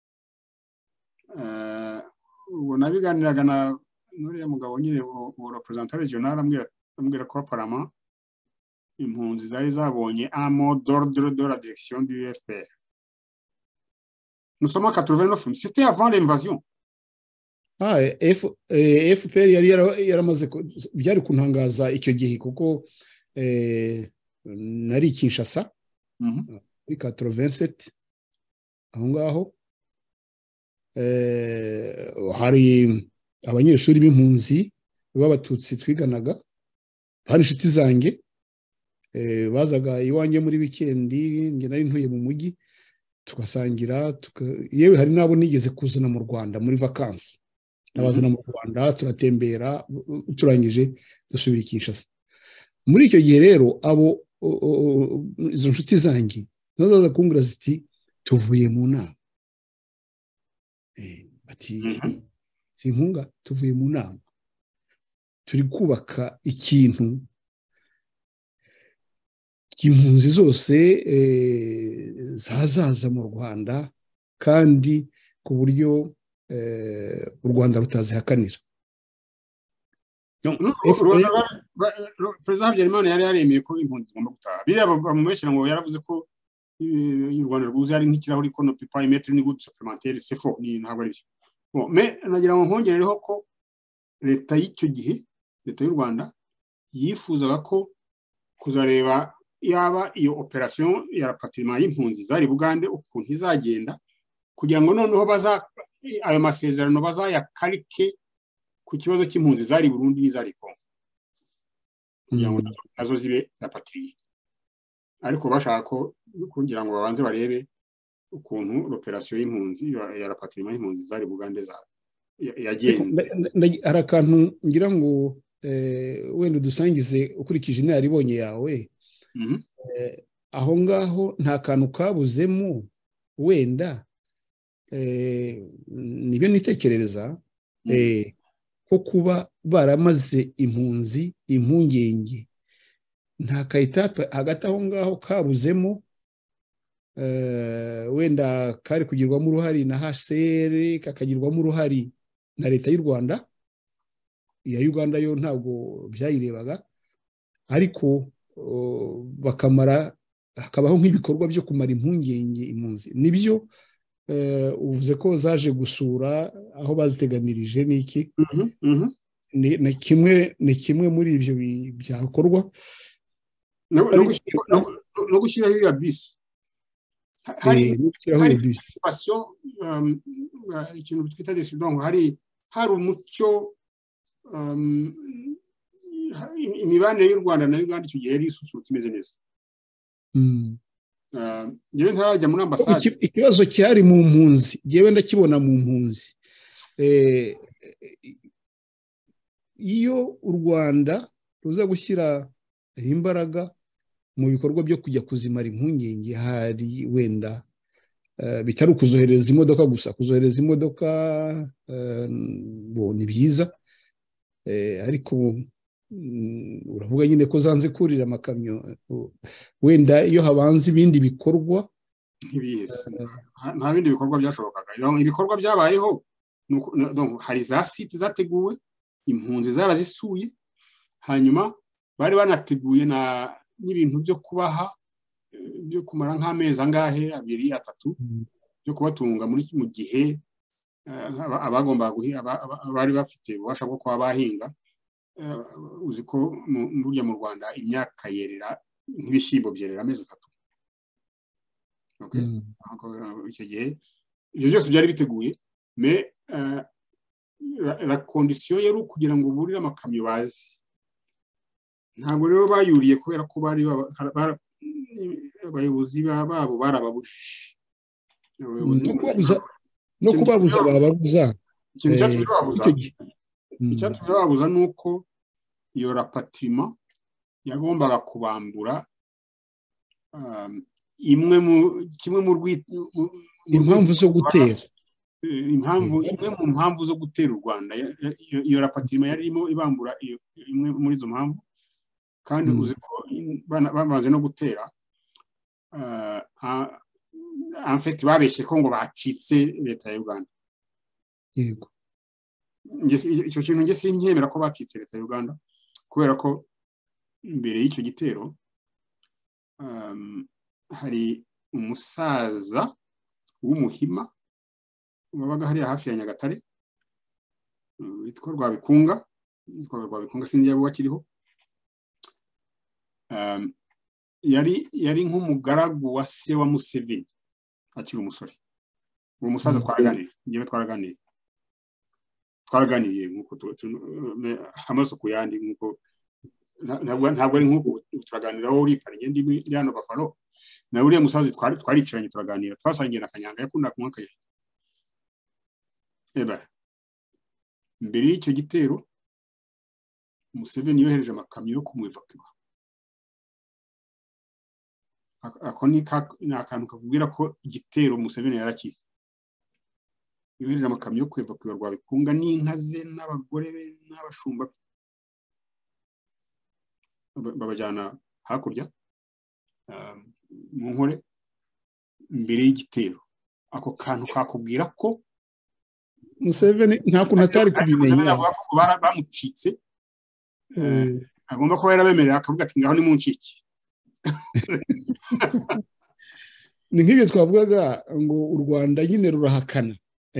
Ubu nabiganiraga na nuriya mugabo nyine uwo representant regional ambwira ambwira ko apparemment impunzi zari zabonye un mot d'ordre de la direction du F P R. Nous sommes en quatre-vingt-neuf, c'était avant l'invasion. Ah, F, eh, F P R yari yaramaze byari kuntangaza icyo gihe kuko eh, nari Kinshasa muri quatre-vingt-sept aho ngaho eh, hari abanyeshuri b'impunzi b'abatutsi twiganaga bari inshuti zanjye eh, bazaga iwanjye muri wikendi, nge nari ntuye mu mujyi tugasangira tuka, yewe hari nabo nigeze kuzana mu Rwanda muri vacances nabazana mu Rwanda turatembera turangije dusubira Kinshasa. Muri icyo gihe rero abo izo nshuti zanjye nazaza kumbwira ziti tuvuye mu nama, eh bati sinkunga tuvuye mu nama turi kubaka ikintu impunzi zose eh, zazaza mu Rwanda kandi ku buryo u Rwanda rutazihakanira. Perezida Habyarimana yari yaremeye ko impunzi zigomba gutaha. Biriya bamubeshyira ngo yaravuze ko u Rwanda rwuzuye ari nk'ikirahuri ko no pipa imetri ni gute supplémentaire, c'est faux, ni ntabwo ari byo. Bon, mais nagira ngo nkongereho ko leta y'icyo gihe, leta y'u Rwanda yifuzaga ko kuzareba yaba iyo operation ya rapatriement y'impunzi zari Bugande ukuntu izagenda kugira ngo noneho baza ayo masezerano bazayakarike ku kibazo cy'impunzi zari Burundi n'izari Kongo kugira ngo nazo zibe rapatrié ariko bashaka ko kugira ngo babanze barebe ukuntu l'operation y'impunzi ya rapatriement y'impunzi zari Bugande za yagenze. Hari akantu ngira ngo wenda dusangize ukurikije inaribonye yawe aho ngaho nta kantu kabuzemo wenda nibyo nitekerereza ko kuba baramaze impunzi impungenge nta kayitape hagati aho ngaho kabuzemo wenda kari kugirwamo uruhari na H C R kakagirwamo uruhari na leta y'u Rwanda iya Uganda yo ntabwo byayirebaga ariko bakamara hakabaho nk'ibikorwa byo kumara impungenge impunzi nibyo uvuze ko zaje gusura aho baziteganirije niki ni kimwe ni kimwe muri ibyo byakorwa no gushyiraho iya bisi hari ikintu twita desidongo hari hari umucyo imibanire y'u Rwanda na Uganda icyo gihe yari isusurutse imeze neza yewe ntarajya muri ambasade ikibazo cyari mu mpunzi yewe ndakibona mu mpunzi iyo u Rwanda ruza gushyira imbaraga mu bikorwa byo kujya kuzimara impungenge hari wenda bitari ukuzohereza imodoka gusa kuzohereza imodoka bo ni byiza ariko uravuga nyine ko zanze kurira amakamyo wenda iyo habanze ibindi bikorwa nta bindi bikorwa byashobokaga ibikorwa byabayeho hari za site zateguwe impunzi zarazisuye hanyuma bari banateguye na n'ibintu byo kubaha byo kumara nk'amezi angahe abiri atatu byo kubatunga muri mu gihe abagomba guhinga bari bafite ububasha bwo kuba bahinga uzi ko burya mu Rwanda imyaka yerera nk'ibishyimbo byerera amezi atatu icyo gihe ibyo byose byari biteguye me la condition yari ukugira ngo burire amakamyo bazi ntabwo rero bayuriye kubera ko bari abayobozi babo barababujije no kubabuza bababuza ikintu cyatumye babuza icyatumye babuza ni uko iyo rapatriement yagombaga kubambura imwe mu kimwe mu impamvu zo gutera impamvu imwe mu mpamvu zo gutera u Rwanda iyo rapatriement yari irimo ibambura imwe muri izo mpamvu kandi uzi ko bamaze no gutera en fait babeshye ko ngo bacitse leta ya Uganda yego icyo kintu nge sinkemera ko bacitse leta ya Uganda kubera ko imbere y'icyo gitero hari umusaza w'umuhima wabaga hariya hafi ya Nyagatare witwa Rwabikunga witwa Rwabikunga sinzi yabo wakiriho yari yari nk'umugaragu wa se wa Museveni akiri umusore uwo musaza twaraganiriye ngewe twaraganiriye twaraganiriye nk'uko amaso ku yandi nk'uko ntabwo ari nk'uko turaganiraho uripariye ndi hano Buffalo na uriya musaza twari twaricaranye turaganira twasangiye na Kanyanga yakunda kunywa akayaga eba mbere y'icyo gitero Museveni yohereje amakamyo yo kumwivakira ako ni akantu kakubwira ko igitero Museveni yarakize yohereje amakamyo yo kwivakira Rwabikunga n'inka ze n'abagore be n'abashumba babajyana hakurya mu nkore mbere y'igitero ako kantu kakubwira ko Museveni nta kuntu atari kubimenya bamucitse agomba kuba yarabemerera akavuga ati ngaho ni munciki ni nk'ibyo twavugaga ngo u Rwanda nyine rurahakana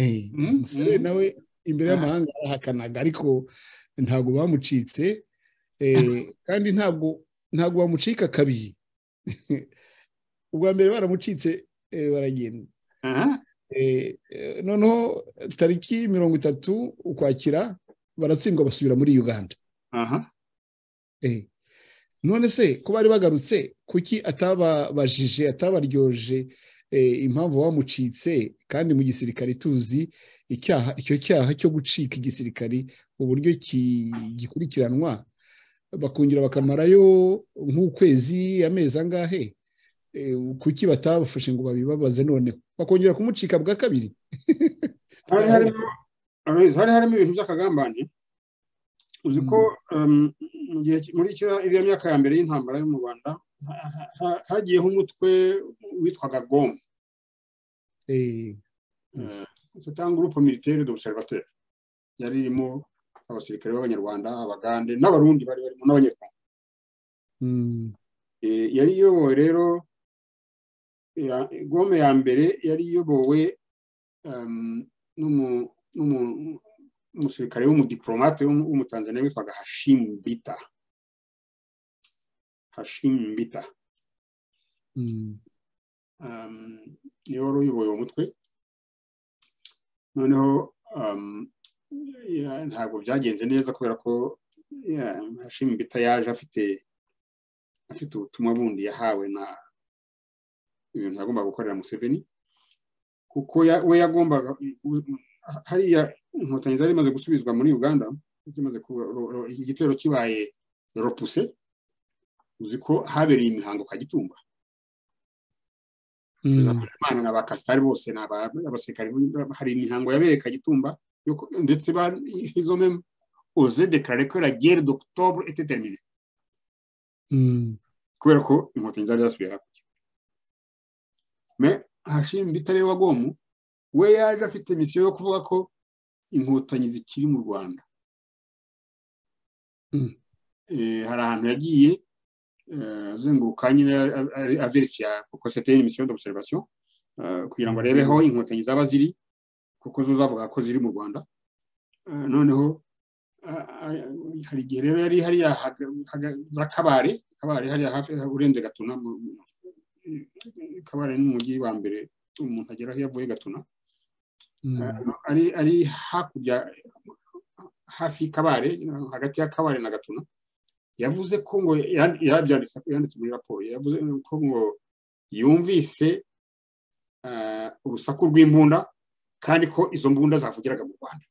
Museveni nawe imbere y'amahanga arahakanaga ariko ntabwo bamucitse kandi ntabwo ntabwo bamucika kabiri. Ubwa mbere baramucitse baragenda. Noneho tariki mirongo itatu ukwakira baratsindwa basubira muri Uganda. None se ko bari bagarutse kuki atababajije atabaryoje impamvu bamucitse, kandi mu gisirikare tuzi icyaha icyo cyaha cyo gucika igisirikare uburyo gikurikiranwa, bakongera bakamarayo nk'ukwezi amezi angahe, kuki batabafashe ngo babibabaze noneho bakongera kumucika bwa kabiri? hari harimo hari harimo ibintu by'akagambane. Uzi ko muri iriya myaka ya mbere y'intambara yo mu Rwanda hagiyeho umutwe witwaga GOM, c'est un groupe militaire d'observateurs, yari irimo abasirikare b'abanyarwanda, abagande n'abarundi bari barimo n'abanyekongo. Yari iyobowe rero, GOM ya mbere yari iyobowe n'umusirikare w'umudiplomate w'umutanzania witwaga Hashim Mbita. Hashim Mbita niwe wari uyoboye uwo mutwe. Noneho ntabwo byagenze neza kubera ko Hashim Mbita yaje afite afite ubutumwa bundi yahawe na ibintu yagomba gukorera Museveni, kuko we yagombaga hariya inkotanyi zari zimaze gusubizwa muri Uganda, zimaze igitero kibaye repoussé. Uzi ko habereye imihango Kagitumba, Imana na bakastari bose n'abasirikare, hari imihango yabereye Kagitumba ndetse ils ont même osé déclarer que la guerre d'octobre était terminée, kubera ko inkotanyi zari zasubiye hakurya. Mais Hashim Mbita wa GOM we yaje afite misiyo yo kuvuga ko inkotanyi zikiri mu Rwanda. Hari ahantu yagiye azenguruka nyine averifia, kuko c'était une mission d'observation, kugira ngo arebeho inkotanyi zaba ziri, kuko zo zavuga ko ziri mu Rwanda. Noneho hari igihe rero yari hari za Kabare, Kabare hari hafi urenze Gatuna. Kabare n'umujyi wa mbere umuntu agera aho yavuye Gatuna, ari ari hakurya hafi Kabare, hagati ya Kabare na Gatuna. Yavuze ko ngo yabyanditse yanditse muri raporo, yavuze ko ngo yumvise urusaku rw'imbunda kandi ko izo mbunda zavugiraga mu Rwanda.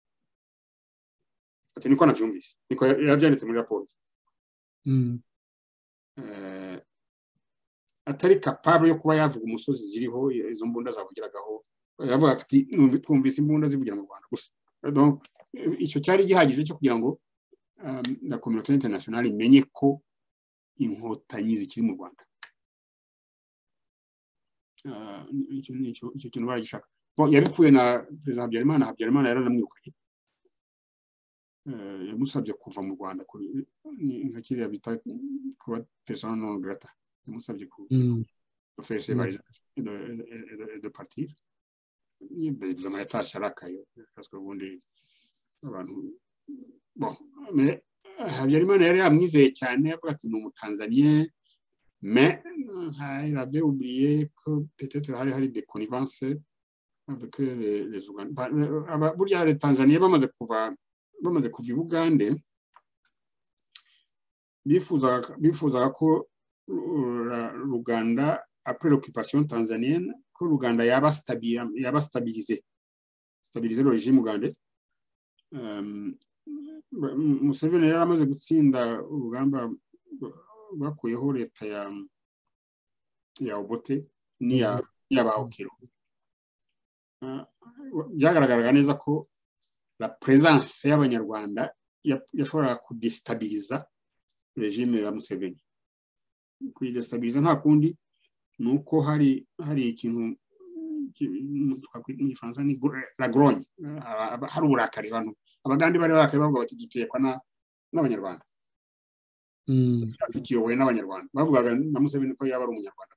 Ati niko nabyumvise, niko yabyanditse muri raporo. Atari capable yo kuba yavuga umusozi ziriho izo mbunda zavugiragaho, yavuga ati twumvise imbunda zivugira mu Rwanda gusa. Donc icyo cyari gihagije cyo kugira ngo la communauté internationale imenye ko inkotanyi zikiri mu Rwanda. Icyo icyo icyo kintu baragishaka. Bon, yabipfuye na Perezida Habyarimana. Habyarimana yaranamwirukanye, yamusabye kuva mu Rwanda kuri nka kiriya bita kuba persona non grata. Yamusabye ku faire ses valises de partir. Bizama yatashye arakayo, parce que ubundi abantu bon, mais Habyarimana yari yamwizeye cyane, avuga ati ni umutanzanien, mais il avait oublié que peut-être hari hari des connivences avec les les Ougandais. Burya les Tanzaniens bamaze kuva bamaze kuva i Bugande, bifuza bifuza ko l'Ouganda, après l'occupation tanzanienne, que l'Ouganda yaba stabilisé yaba stabilisé stabilisé le régime ougandais. Museveni yari amaze gutsinda urugamba bakuyeho leta ya ya Obote ni ya y'abahokero. Byagaragaraga neza ko la présence y'abanyarwanda yashobora kudestabiliza regime ya Museveni. Kuyidestabiliza nta kundi nuko hari hari ikintu mu Faransa ni la grogne, hari uburakari. Abantu abagande bari barakari bavuga bati dutekwa n'abanyarwanda, tukiyobowe n'abanyarwanda. Bavugaga na Museveni ko yaba ari umunyarwanda.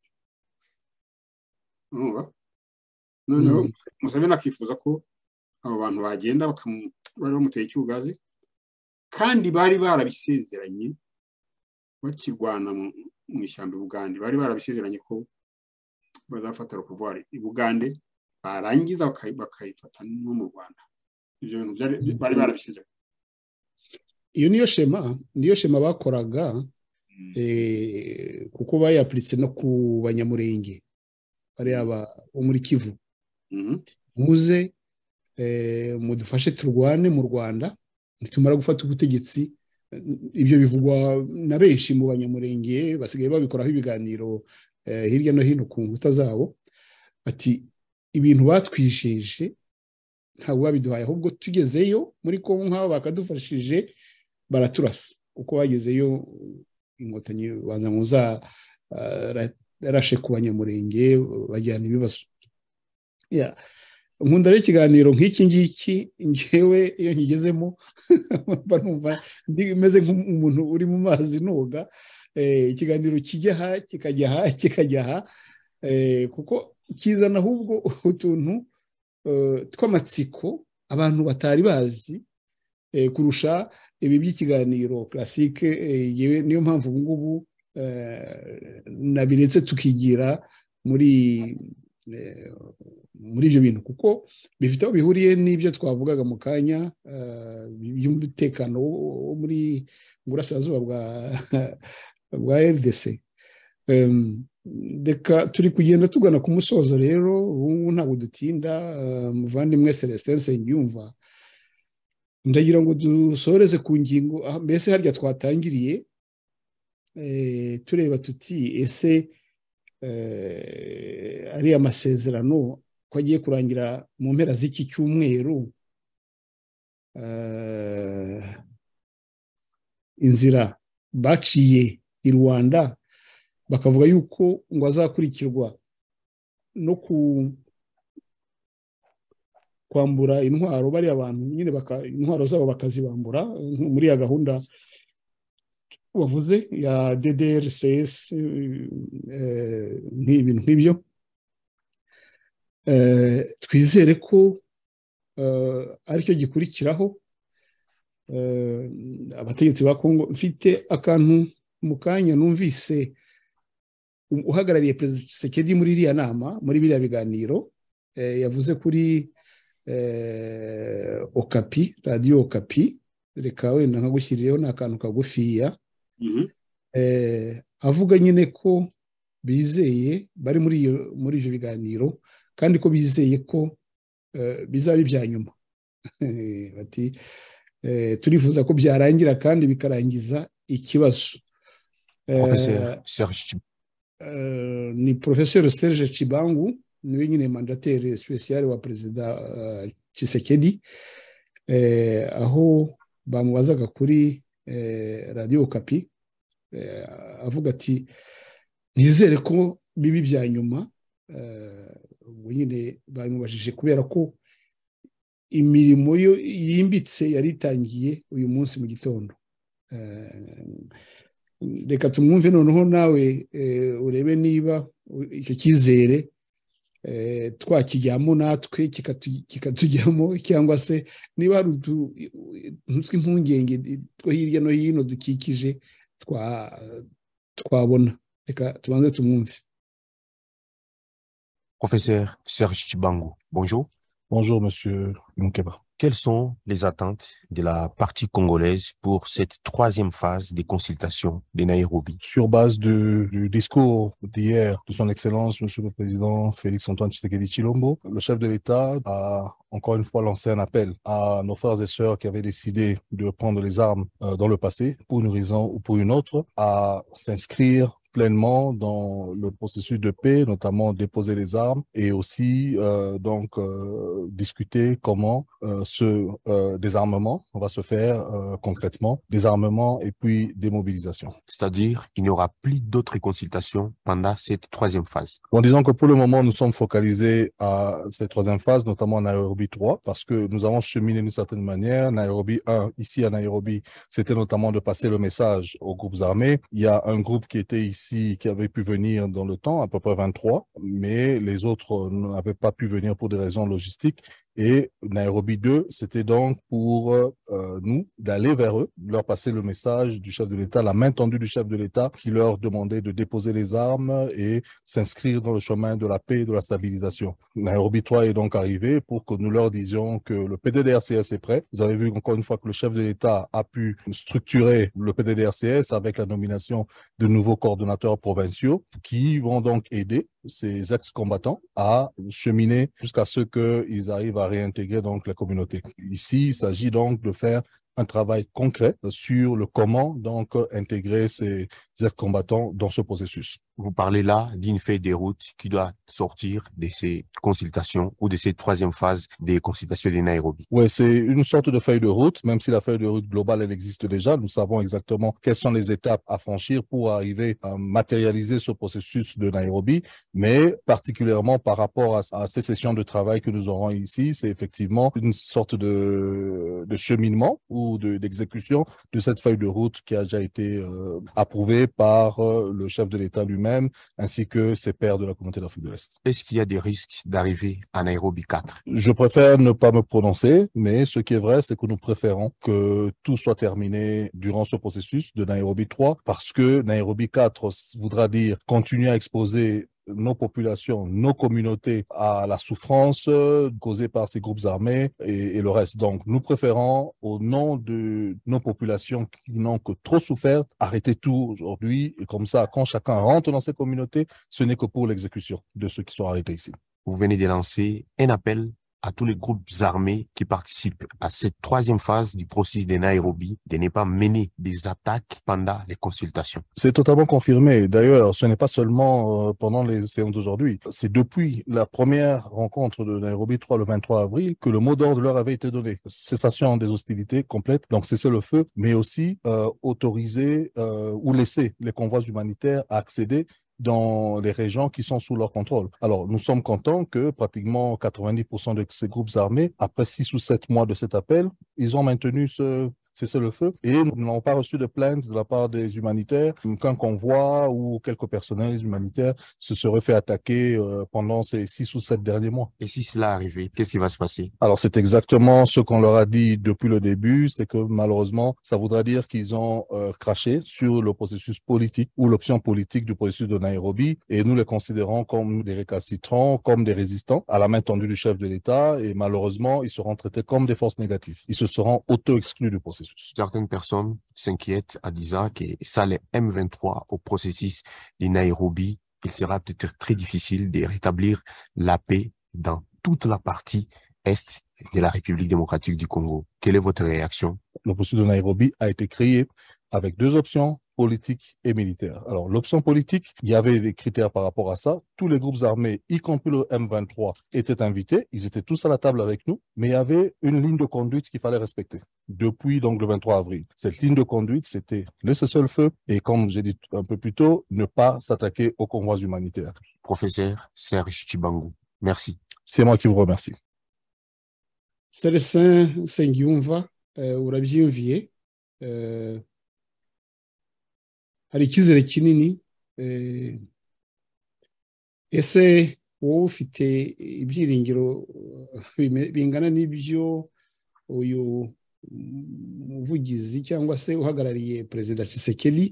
Noneho Museveni akifuza ko abo bantu bagenda bari bamuteye icyugazi, kandi bari barabisezeranye bakirwana mu ishyamba i Bugande, bari barabisezeranye ko bazafata pouvoir i Bugande barangiza bakayifata no mu Rwanda. Ibyo bintu bari barabisezeranye. Iyo niyo shema niyo shema bakoraga, eh, kuko bayapuritse no ku banyamurenge bari aba muri Kivu. Muze eh, mudufashe turwane mu Rwanda nitumara gufata ubutegetsi. Ibyo bivugwa na benshi mu banyamurenge, basigaye babikoraho ibiganiro eh, hirya no hino ku nkuta zabo, ati ibintu batwisheje ntabwo babiduhaye, ahubwo tugezeyo muri Kongo nk'abo bakadufashije baraturasa, kuko bagezeyo inkotanyi banza muza uh, rashe ku banyamurenge bajyana ibibazo. Yeah. Nkunda rero ikiganiro nk'iki ngiki, ngewe iyo nkigezemo barumva meze nk'umuntu uri mu mazi noga, eh, ikiganiro kijya ha kikajya ha kikajya ha, eh, kuko kizana ahubwo utuntu uh, tw'amatsiko abantu batari bazi eh, kurusha ibi by'ikiganiro classique. Eh, yewe niyo mpamvu ubu ngubu eh, nabiretse tukigira muri eh, muri ibyo bintu, kuko bifite aho bihuriye n'ibyo twavugaga mu kanya by'umutekano wo muri burasirazuba bwa bwa R D C. Reka turi kugenda tugana ku musozo rero, ubu ntabwo dutinda. Muvandimwe Celestin Nsengiyumva, ndagira ngo dusoreze ku ngingo mbese harya twatangiriye, eh, tureba tuti ese eh, ari amasezerano ko agiye kurangira mu mpera z'iki cyumweru, uh, inzira baciye i Rwanda bakavuga yuko ngo azakurikirwa no ku kwambura intwaro bari abantu nyine baka intwaro zabo bakazibambura muri ya gahunda wavuze ya D D R C S, eh, nk'ibintu nk'ibyo. Uh, twizere ko uh, aricyo gikurikiraho. Uh, abategetsi ba Kongo, mfite akantu mu kanya numvise uhagarariye Perezida Tshisekedi muri iriya nama, muri biriya biganiro, eh, yavuze kuri eh, Okapi, radio Okapi, reka wenda nkagushyirireho n'akantu kagufiya. Mm-hmm. eh, avuga nyine ko bizeye bari muri iyo muri ivyo biganiro, kandi ko bizeye ko uh, bizaba ibya nyuma. Bati uh, turifuza ko byarangira kandi bikarangiza ikibazo. Professeur uh, Serge uh, ni Professeur Serge Chibangu, niwe nyine mandataire spécial wa Perezida uh, Tshisekedi, uh, aho bamubazaga kuri uh, radio Okapi, uh, avuga ati nizere ko bibi bya nyuma. Ubu nyine bamubajije kubera ko imirimo yo yimbitse yari itangiye uyu munsi mu gitondo. Reka tumwumve noneho nawe urebe niba icyo cyizere twakijyamo natwe kikatujyamo, cyangwa se niba hari tw'impungenge two hirya no hino dukikije twabona. Reka tubanze tumwumve. Professeur Serge Chibangu, bonjour. Bonjour, monsieur Moukeba. Quelles sont les attentes de la partie congolaise pour cette troisième phase des consultations de Nairobi? Sur base du, du discours d'hier de son Excellence, monsieur le Président Félix-Antoine Tshisekedi Tshilombo, le chef de l'État a encore une fois lancé un appel à nos frères et sœurs qui avaient décidé de prendre les armes euh, dans le passé, pour une raison ou pour une autre, à s'inscrire pleinement dans le processus de paix, notamment déposer les armes et aussi euh, donc euh, discuter comment euh, ce euh, désarmement va se faire euh, concrètement, désarmement et puis démobilisation. C'est-à-dire qu'il n'y aura plus d'autres consultations pendant cette troisième phase. En disant que pour le moment, nous sommes focalisés à cette troisième phase, notamment Nairobi trois, parce que nous avons cheminé d'une certaine manière. Nairobi un, ici à Nairobi, c'était notamment de passer le message aux groupes armés. Il y a un groupe qui était ici qui avaient pu venir dans le temps, à peu près vingt-trois, mais les autres n'avaient pas pu venir pour des raisons logistiques. Et Nairobi deux, c'était donc pour euh, nous d'aller vers eux, leur passer le message du chef de l'État, la main tendue du chef de l'État qui leur demandait de déposer les armes et s'inscrire dans le chemin de la paix et de la stabilisation. Nairobi trois est donc arrivé pour que nous leur disions que le P D D R C S est prêt. Vous avez vu encore une fois que le chef de l'État a pu structurer le P D D R C S avec la nomination de nouveaux coordonnateurs provinciaux qui vont donc aider ces ex-combattants à cheminer jusqu'à ce qu'ils arrivent à réintégrer donc la communauté. Ici, il s'agit donc de faire un travail concret sur le comment donc intégrer ces ex-combattants dans ce processus. Vous parlez là d'une feuille de route qui doit sortir de ces consultations ou de cette troisième phase des consultations de Nairobi. Oui, c'est une sorte de feuille de route, même si la feuille de route globale, elle existe déjà. Nous savons exactement quelles sont les étapes à franchir pour arriver à matérialiser ce processus de Nairobi, mais particulièrement par rapport à, à ces sessions de travail que nous aurons ici, c'est effectivement une sorte de, de cheminement ou de, d'exécution de cette feuille de route qui a déjà été euh, approuvée par euh, le chef de l'État lui-même ainsi que ses pairs de la communauté d'Afrique de l'Est. Est-ce qu'il y a des risques d'arriver à Nairobi quatre? Je préfère ne pas me prononcer, mais ce qui est vrai, c'est que nous préférons que tout soit terminé durant ce processus de Nairobi trois, parce que Nairobi quatre voudra dire continuer à exposer nos populations, nos communautés à la souffrance causée par ces groupes armés et, et le reste. Donc, nous préférons, au nom de nos populations qui n'ont que trop souffert, arrêter tout aujourd'hui. Et comme ça, quand chacun rentre dans ces communautés, ce n'est que pour l'exécution de ceux qui sont arrêtés ici. Vous venez de lancer un appel à tous les groupes armés qui participent à cette troisième phase du processus de Nairobi de ne pas mener des attaques pendant les consultations. C'est totalement confirmé. D'ailleurs, ce n'est pas seulement euh, pendant les séances d'aujourd'hui. C'est depuis la première rencontre de Nairobi trois le vingt-trois avril que le mot d'ordre leur avait été donné. Cessation des hostilités complètes, donc cesser le feu, mais aussi euh, autoriser euh, ou laisser les convois humanitaires accéder dans les régions qui sont sous leur contrôle. Alors, nous sommes contents que pratiquement quatre-vingt-dix pour cent de ces groupes armés, après six ou sept mois de cet appel, ils ont maintenu ce cessez-le-feu et nous n'avons pas reçu de plainte de la part des humanitaires qu'un convoi ou quelques personnels humanitaires se seraient fait attaquer euh, pendant ces six ou sept derniers mois. Et si cela arrivait, qu'est-ce qui va se passer? Alors, c'est exactement ce qu'on leur a dit depuis le début, c'est que malheureusement, ça voudra dire qu'ils ont euh, craché sur le processus politique ou l'option politique du processus de Nairobi et nous les considérons comme des récalcitrants, comme des résistants à la main tendue du chef de l'État et malheureusement, ils seront traités comme des forces négatives. Ils se seront auto-exclus du processus. Certaines personnes s'inquiètent en disant que ça, les M vingt-trois au processus de Nairobi, il sera peut-être très difficile de rétablir la paix dans toute la partie est de la République démocratique du Congo. Quelle est votre réaction? Le processus de Nairobi a été créé avec deux options, politique et militaire. Alors, l'option politique, il y avait des critères par rapport à ça. Tous les groupes armés, y compris le M vingt-trois, étaient invités. Ils étaient tous à la table avec nous, mais il y avait une ligne de conduite qu'il fallait respecter depuis donc le vingt-trois avril. Cette ligne de conduite, c'était le cessez-le-feu et, comme j'ai dit un peu plus tôt, ne pas s'attaquer aux convois humanitaires. Professeur Serge Tshibangou, merci. C'est moi qui vous remercie. Celestin Nsengiyumva, uh, urabyiyumviye uh, hari icyizere kinini uh, ese wowe ufite ibyiringiro bingana n'ibyo uyu muvugizi cyangwa se uhagarariye Perezida Tshisekedi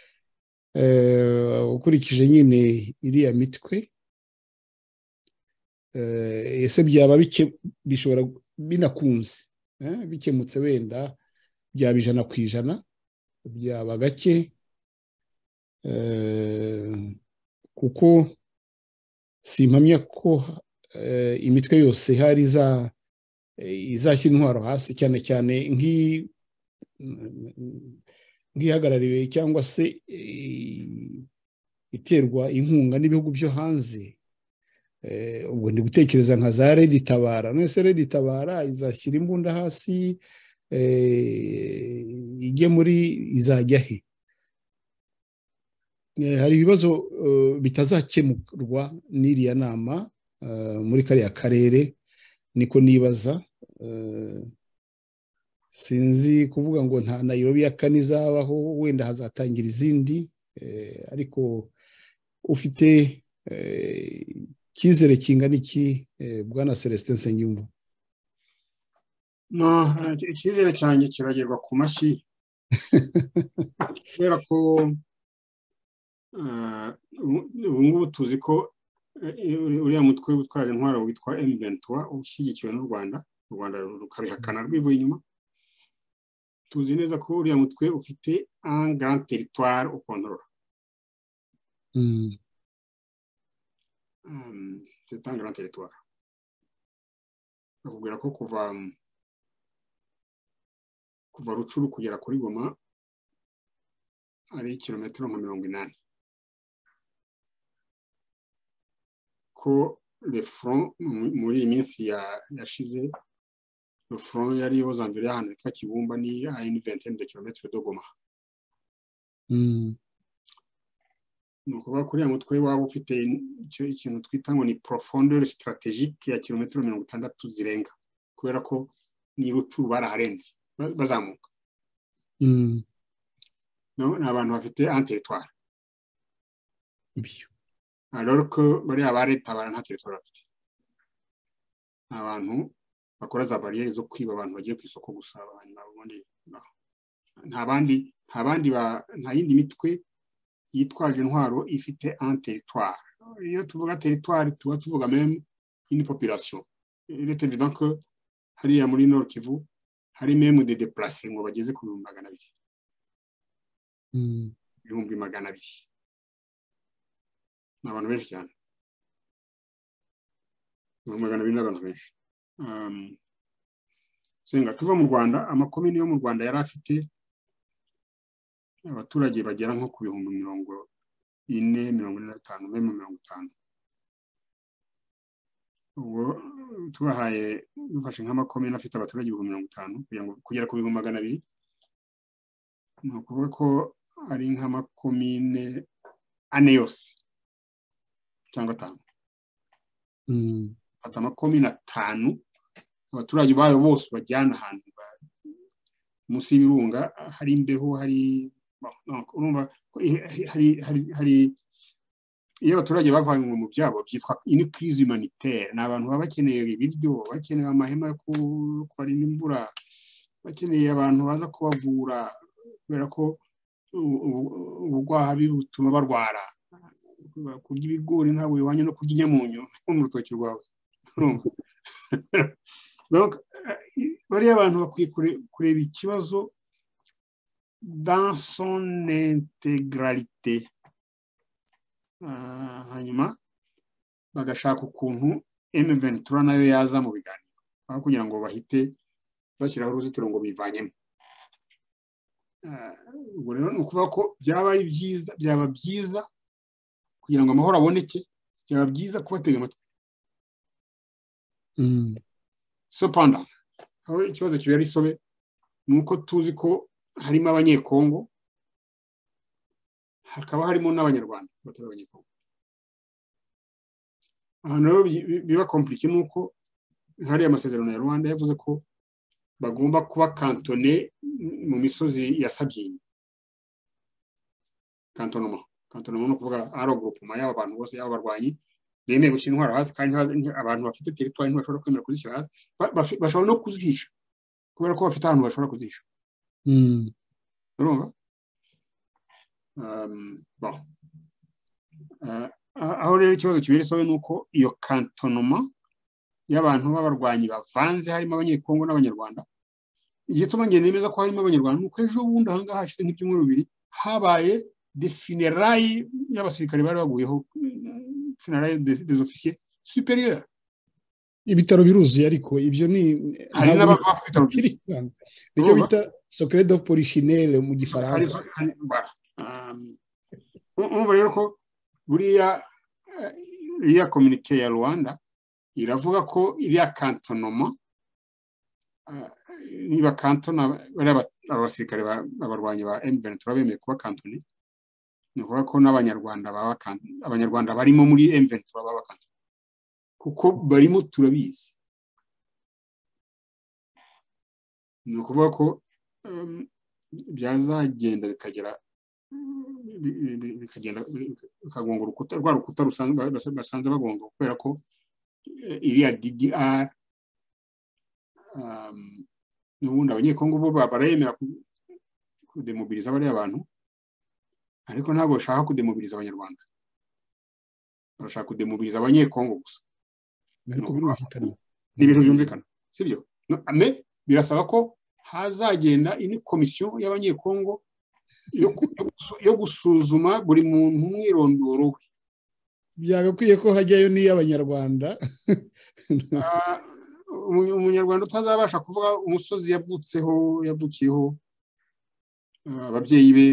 uh, ukurikije nyine iriya mitwe uh, ese byaba bishobora binakunze eh, bikemutse wenda byaba ijana ku ijana byaba gake eh, kuko simpamya ko eh, imitwe yose hari za izashyira intwaro hasi cyane cyane nk'i nk'ihagarariwe cyangwa se iterwa inkunga n'ibihugu byo hanze. Ubwo ndi gutekereza nka za Redi Tabara. Nese Redi Tabara izashyira imbunda hasi ijye muri izajya he? Hari ibibazo bitazakemurwa n'iriya nama muri kariya karere, niko nibaza. Sinzi kuvuga ngo nta Nairobi ya kane izabaho, wenda hazatangira izindi, ariko ufite icyizere kingana iki Bwana Celestin Nsengiyumva? no icyizere cyanjye kiragerwa ku mashyi kubera ko ubu ngubu tuzi ko uriya mutwe witwaje intwaro witwa M vingt-trois ushyigikiwe n'u Rwanda u Rwanda rukabihakana rwivuye inyuma. Tuzi neza ko uriya mutwe ufite un grand territoire au contrôle. Mm. Um, c'est un grand territoire. Bakubwira ko kuva kuva Rucuru kugera kuri Goma ari kilometero nka mirongo inani. Ko le front muri iyi minsi yashize le front yari aux environs y'ahantu hitwa Kibumba ni à une vingtaine de kilomètres de Goma. Mm. Nuko bakuriya mutwe wabo ufite ikintu twita ngo ni profondeur stratégique ya kilometero mirongo itandatu zirenga kubera ko ni Rucuru baraharenze bazamuka. Mm. No, n'abantu bafite un territoire. Ibyo. Alors que bari abareta bara nta territoire bafite. Abantu bakora za barrières zo kwiba abantu bagiye ku isoko gusaba hanyuma ubundi nta bandi nta bandi nta yindi mitwe yitwaje intwaro ifite un territoire. Iyo tuvuga territoire tuba tuvuga même une population. Il est évident que hariya muri Nord Kivu hari même des déplacés ngo bageze ku bihumbi magana abiri. Mm. Ibihumbi magana abiri. N'abantu benshi cyane. Ibihumbi magana abiri n'abantu benshi. Um, senga tuva mu Rwanda amakomini yo mu Rwanda yari afite abaturage bagera nko ku bihumbi mirongo ine mirongo ine na bitanu meme mirongo itanu. Uwo tubahaye dufashe nk'amakomini afite abaturage ibihumbi mirongo itanu kugira ngo kugera ku bihumbi magana abiri. Ni ukuvuga ko ari nk'amakomine ane yose cyangwa atanu. Mm. Ata amakomine atanu abaturage bayo bose bajyana ahantu munsi y'ibirunga hari imbeho hari urumva hari hari hari iyo abaturage bavanywe mu byabo byitwa une crise humanitaire. N'abantu baba bakeneye ibiryo bakeneye amahema yo kubarinda imvura bakeneye abantu baza kubavura kubera ko ubugwaha butuma barwara kurya ibigori ntabwo bihwanye no kurya inyamunyu mu rutoki rwawe. Donc bariya abantu bakwiye kureba ikibazo dans son intégralité hanyuma bagashaka ukuntu M vingt-trois nayo yaza mu biganiro aho kugira ngo bahite bashyiraho uruzitiro ngo bivanyemo. Ubwo rero ni ukuvuga ko byabaye byiza byaba byiza kugira ngo amahoro aboneke byaba byiza kubatega amatwi. Mm. Cependant aho ikibazo kibera isobe ni uko tuzi ko harimo abanyekongo hakaba harimo n'abanyarwanda batari abanyekongo. Ahantu rero biba compliqué ni uko hari amasezerano ya Rwanda yavuze ko bagomba kuba kantone mu misozi ya Sabyinyo. Cantonnement cantonnement no kuvuga aro groupement y'aba bantu bose y'aba barwanyi bemeye gushyira intwaro hasi kandi abantu bafite territoire ntibashobora kwemera kuzishyira hasi bashobora no kuzihisha kubera ko bafite ahantu bashobora kuzihisha. Mm. Urumva? Um, bon. Uh, aho rero ikibazo kibera isobe ni uko iyo cantonnement y'abantu b'abarwanyi bavanze harimo abanyekongo n'abanyarwanda. Igituma ngende nemeza ko harimo abanyarwanda nuko ejo bundi aha ngaha hashize nk'ibyumweru bibiri habaye des funérailles y'abasirikare bari baguyeho funérailles des officiers supérieurs. Ibitaro biruzuye ariko ibyo ni hari n'abava ku bitaro biri ibyo bita secret de polichinelle mu gifaransa. Umva rero ko buriya iriya communiqué ya Rwanda iravuga ko iriya cantonnement niba cantona bari abasirikare abarwanyi ba M vingt-trois bemeye kuba cantone ni ukuvuga ko n'abanyarwanda baba abanyarwanda barimo muri M vingt-trois baba cantone kuko barimo turabizi. Ni ukuvuga ko byazagenda bikagera bikagenda bikagonga urukuta rwa rukuta rusanzwe basanze bagonga kubera ko iriya D D R n'ubundi abanyekongo bo barayemera kudemobiliza bariya abantu ariko ntabwo bashaka kudemobiliza abanyarwanda barashaka kudemobiliza abanyekongo gusa ariko birumvikana ni ibintu byumvikana sibyo ame birasaba ko hazagenda ini komisiyo y'abanyekongo yo gusuzuma buri muntu umwirondoro we byagakwiye ko hajyayo n'iy'abanyarwanda umunyarwanda utazabasha kuvuga umusozi yavutseho yavukiyeho ababyeyi be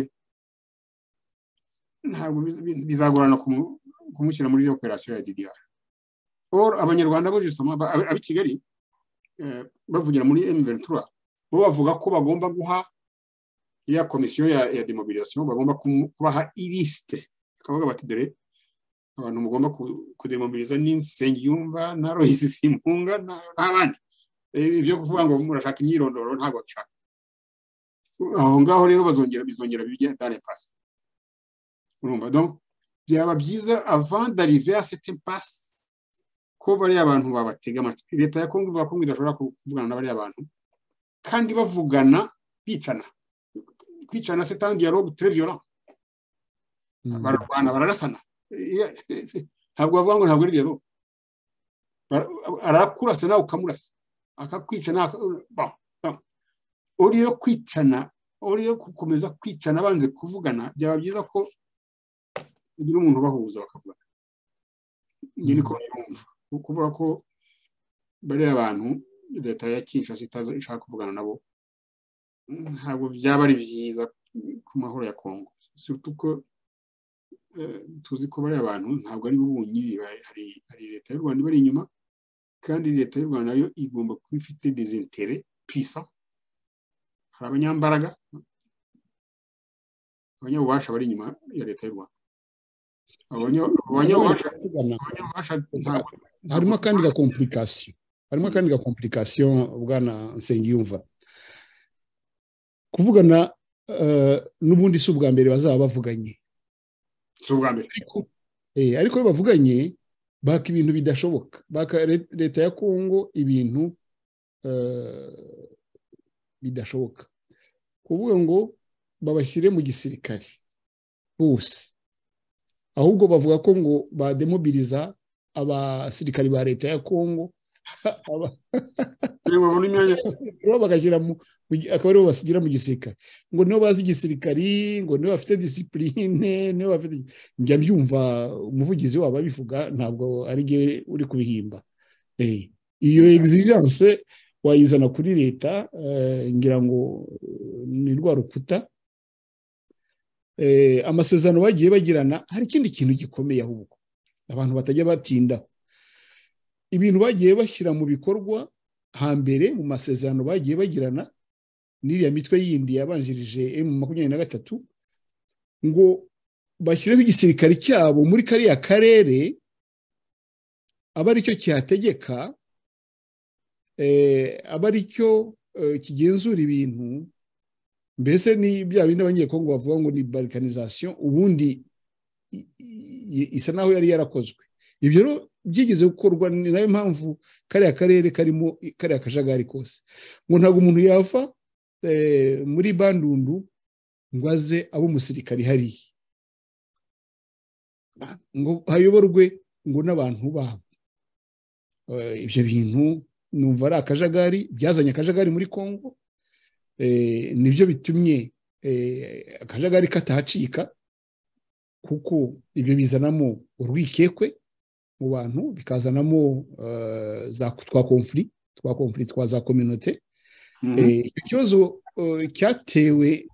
ntabwo bizagorana kumushyira muri operasiyo ya D D R or abanyarwanda bo justement abi Kigali bavugira muri M vingt-trois bo bavuga ko bagomba guha ya komisiyo ya, ya demobilisation bagomba kubaha iliste akavuga bati dore abantu mugomba kudemobiliza n'Nsengiyumva na Royce Simpunga n'abandi ibyo kuvuga ngo murashaka imyirondoro ntabwo bashaka aho ngaho rero bazongera bizongera bijya dans les passes urumva donc byaba byiza avant d'arriver à cette impasse ko bari abantu babatega amatwi leta ya Kongo ivuga ko idashobora kuvugana n'abari abantu kandi bavugana bicana kwicana c'est un dialogue très violent barwana bararasana ntabwo bavuga ngo ntabwo ari dialogue arakurasa nawe ukamurasa akakwicana uriyo kwicana uriyo gukomeza kwicana banze kuvugana byaba byiza ko ugira umuntu bahuza bakavugana nyine ko kuvuga ko bari abantu leta ya Kinshasa itaza ishaka kuvugana nabo ntabwo byaba ari byiza ku mahoro ya Kongo surtout ko tuzi ko bari abantu ntabwo ari bubunyi hari hari leta y'u Rwanda bari inyuma kandi leta y'u Rwanda nayo igomba kuba ifite des intérêts puissants hari abanyambaraga abanyabubasha bari inyuma ya leta y'u Rwanda abanyabubasha harimo kandi ga complication harimo kandi ga complication bwana Nsengiyumva kuvugana n'ubundi si ubwa mbere bazaba bavuganye si ubwa mbere ariko bavuganye baka ibintu bidashoboka baka leta ya Kongo ibintu bidashoboka kuvuga ngo babashyire mu gisirikare bose ahubwo bavuga ko ngo bademobiliza abasirikari ba leta ya Kongo bagashyira mu akaba aribo basigira mu gisirikare ngo nibo bazi igisirikari ngo nibo bafite disipurine nibo bafite njya byumva umuvugizi wabo abivuga ntabwo ari jye uri kubihimba iyo exigence wayizana kuri leta ngira ngo ni rwa rukuta amasezerano bagiye bagirana hari ikindi kintu gikomeye ahubwo abantu batajya batindaho ibintu bagiye bashyira mu bikorwa hambere mu masezerano bagiye bagirana n'iriya mitwe yindi yabanjirije M makumyabiri na gatatu ngo bashyireho igisirikare cyabo muri kariya karere aba aricyo kihategeka aba aricyo kigenzura ibintu mbese ni bya bindi abanyekongo bavuga ngo ni balkanization ubundi isa naho yari yarakozwe ibyo rero byigeze gukorwa ni nayo mpamvu kariya karere karimo kariya kajagari kose ngo ntabwo umuntu yava muri Bandundu ngo aze abo umusirikari hariya ngo hayoborwe ngo n'abantu babo ibyo bintu numva ari akajagari byazanye akajagari muri Kongo nibyo bitumye akajagari katahacika kuko ibyo bizanamo urwikekwe mu bantu bikazanamo za twa conflit twa conflit twa za communauté ikibazo cyatewe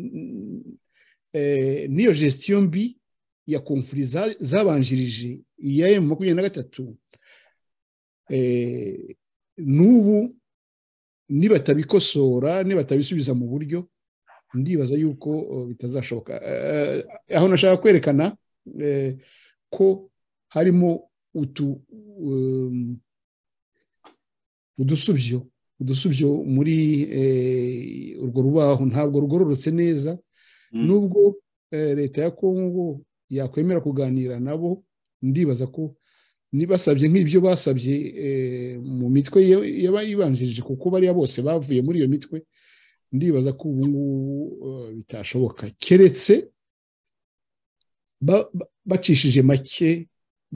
n'iyo gestion mbi ya conflit zabanjirije iya M makumyabiri na gatatu n'ubu nibatabikosora nibatabisubiza mu buryo ndibaza yuko bitazashoboka aho nashaka kwerekana ko harimo utu udusubyo udusubyo muri urwo rubaho ntabwo rugororotse neza nubwo leta ya Kongo yakwemera kuganira nabo ndibaza ko nibasabye nk'ibyo basabye mu mitwe yabayibanjirije kuko bariya bose bavuye muri iyo mitwe ndibaza ko ubu ngubu bitashoboka keretse bacishije make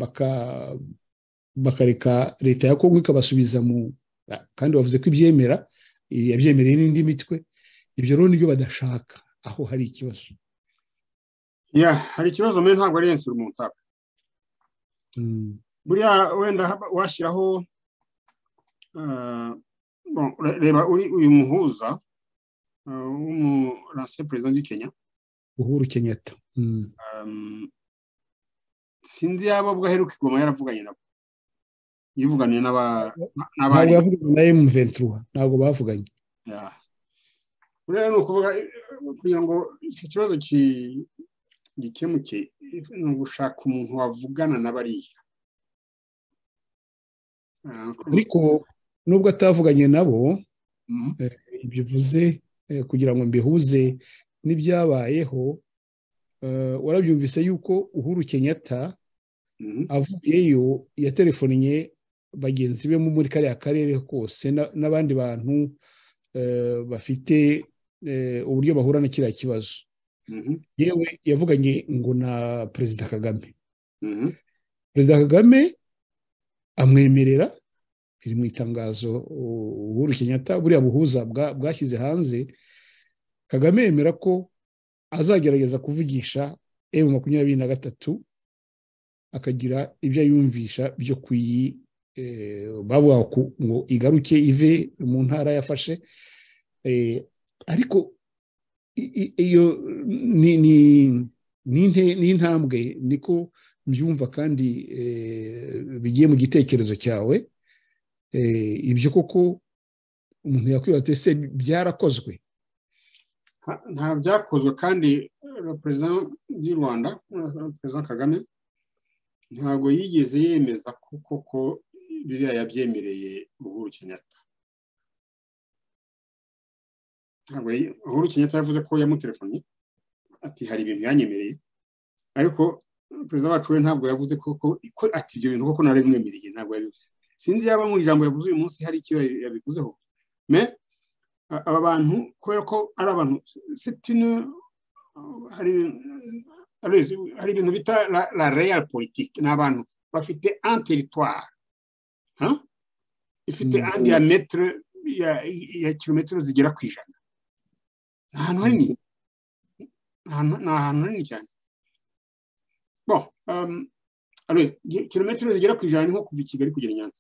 bakareka leta ya Kongo ikabasubiza mu kandi bavuze ko ibyemera yabyemereye n'indi mitwe ibyo rero nibyo badashaka aho hari ikibazo ya hari ikibazo mbere ntabwo ari yensura umuntu utaka buriya wenda washyiraho reba uyu muhuza w'umuranse perezida w'i Kenya Uhuru Kenyatta sinzi yaba ubwo aheruka igoma yaravuganye nabo yivuganiye n'abari ntabwo yavuganye na emu ventura ntabwo bavuganye rero ni ukuvuga kugira ngo icyo kibazo gikemuke ni ugushaka umuntu wavugana n'abariya ariko nubwo atavuganye nabo ibyo uvuze kugira ngo mbihuze n'ibyabayeho warabyumvise yuko Uhuru Kenyatta avuyeyo yaterefonnye bagenzi be muri kariya karere kose n'abandi bantu bafite uburyo bahura na kiriya kibazo yewe yavuganye ngo na Perezida Kagame Perezida Kagame amwemerera biri mu itangazo Uhuru Kenyatta buriya buhuza bwashyize hanze Kagame yemera ko azagerageza kuvugisha emu makumyabiri na gatatu akagira ibyo yumvisha byo kuyi bavuga ngo igaruke ive mu ntara yafashe ariko iyo ni intambwe niko mbyumva kandi bigiye mu gitekerezo cyawe ibyo koko umuntu yakwibaza ese byarakozwe nta byakozwe kandi perezida w'u Rwanda perezida Kagame ntabwo yigeze yemeza ko koko biriya yabyemereye Uhuru Kenyatta ntabwo Uhuru Kenyatta yavuze ko yamutelefoni ati hari ibintu yanyemereye ariko perezida wacu we ntabwo yavuze ko ati ibyo bintu koko narabimwemereye ntabwo yabivuze sinzi yaba mu ijambo yavuze uyu munsi hari icyo yabivuzeho me aba bantu kubera ko ari abantu hari ibintu bita la real politique ni abantu bafite un territoire ifite un diametre ya kilometero zigera ku ijana ni ahantu hanini ni ahantu hanini cyane bon kilometero zigera ku ijana ni nko kuva i Kigali kugera i Nyanza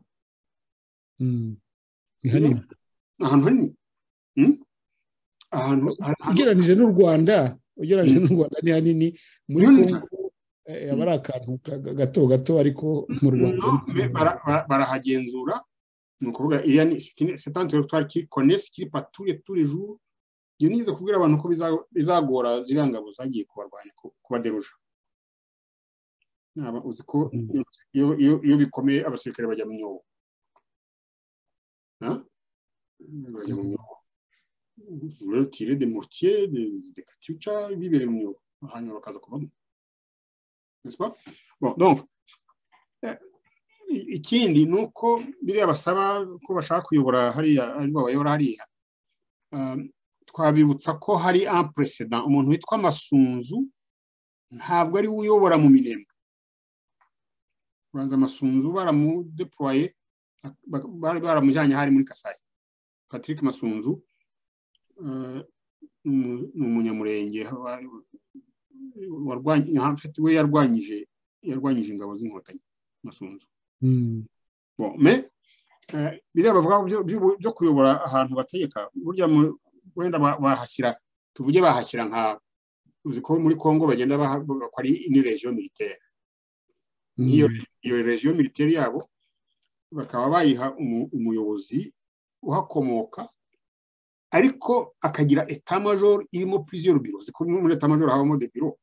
ni hanini ahantu hanini ugereranije n'u Rwanda ugereranije n'u Rwanda ni hanini muri Kongo aba ari akantu gato gato ariko mu Rwanda barahagenzura ni ukuvuga iriya ni c'est un territoire qui connaissent qui patrouille tous les jours iyo nize kubwira abantu ko bizagora ziriya ngabo zagiye kubarwanya kubaderuja naba uzi ko iyo bikomeye abasirikare bajya mu nyobo bajya mu nyobo voulaient tirer des mortiers, des, des katyusha, bibereye mu nyobo hanyuma bakaza kuvamo n'est-ce pas bon donc ikindi ni uko biriya basaba ko bashaka kuyobora hariya aribo bayobora hariya twabibutsa ko hari un précédent umuntu witwa Masunzu ntabwo ari uyobora mu Minembwe banza Masunzu baramudeploye bari baramujyanye hari muri Kasai Patrick Masunzu ni umunyamurenge warwanye hafite we yarwanyije yarwanyije ingabo z'inkotanyi Masunzu bon mais biriya bavuga byo kuyobora ahantu bategeka burya wenda bahashyira tuvuge bahashyira nka uzi ko muri Kongo bagenda bavuga ko ari une région militaire niyo iyo région militaire yabo bakaba bayiha umuyobozi uhakomoka ariko akagira état major irimo plusieurs bureaux ziko muri état major habamo des bureaux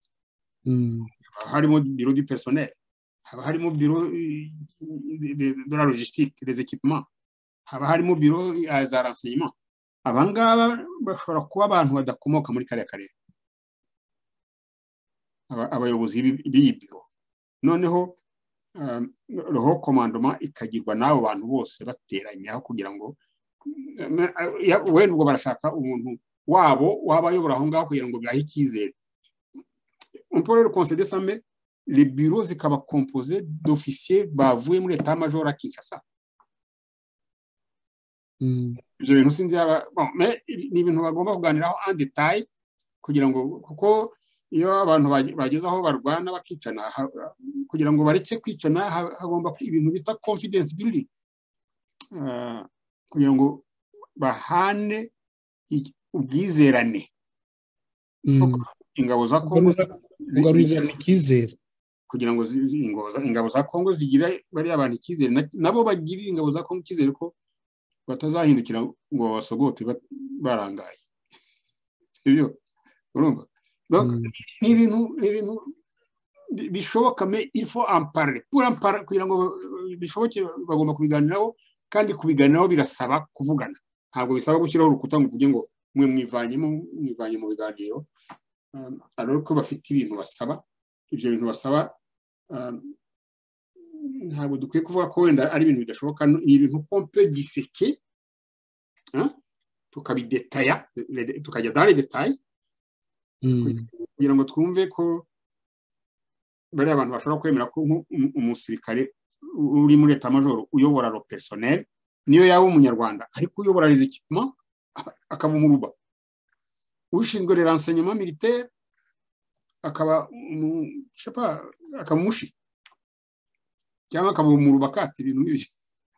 harimo bureau du personnel haba harimo bureau de la logistique des équipements haba harimo bureau za renseignement abangaba bashobora kuba abantu badakomoka muri kare kare abayobozi b'iyi bureau noneho roho komandoma ikagirwa n'abo bantu bose bateranyaho kugira ngo wenda ubwo barashaka umuntu wabo waba ayobora aho ngaho kugira ngo bibahe icyizere. On peut le concéder ça, mais les bureaux zikaba composés d'officiers bavuye muri état major à Kinshasa. Ibyo bintu sinzi yaba bon, mais ni ibintu bagomba kuganiraho en détail kugira ngo kuko iyo abantu bageze aho barwana bakicana kugira ngo bareke kwicana hagomba ibintu bita confidence building kugira ngo bahane ubwizerane. Ingabo za Kongo zigarurira ikizere kugira ngo ingabo za Kongo zigira bari abantu ikizere nabo bagirira ingabo za Kongo ikizere ko batazahindukira ngo basogote barangaye. Ibyo urumva donc ni ibintu ni ibintu bishoboka, mais il faut en parler pour en parler kugira ngo bishoboke bagomba kubiganiraho, kandi kubiganiraho birasaba kuvugana, ntabwo bisaba gushyiraho urukuta ngo uvuge ngo mwe mwivanyemo mwivanye mu biganiro. Alors ko bafite ibintu basaba, ibyo bintu basaba ntabwo dukwiye kuvuga ko wenda ari ibintu bidashoboka, ni ibintu pompe diseke tukabidetaya tukajya dans les détails kugira ngo twumve ko bari abantu bashobora kwemera ko umusirikare uri muri état major uyobora le personnel niyo yaba umunyarwanda ariko uyobora les équipements akaba umuruba, ushinzwe les renseignements militaires akaba je sais pas akaba mushi cyangwa akaba umuruba kati ibintu n'ibyo.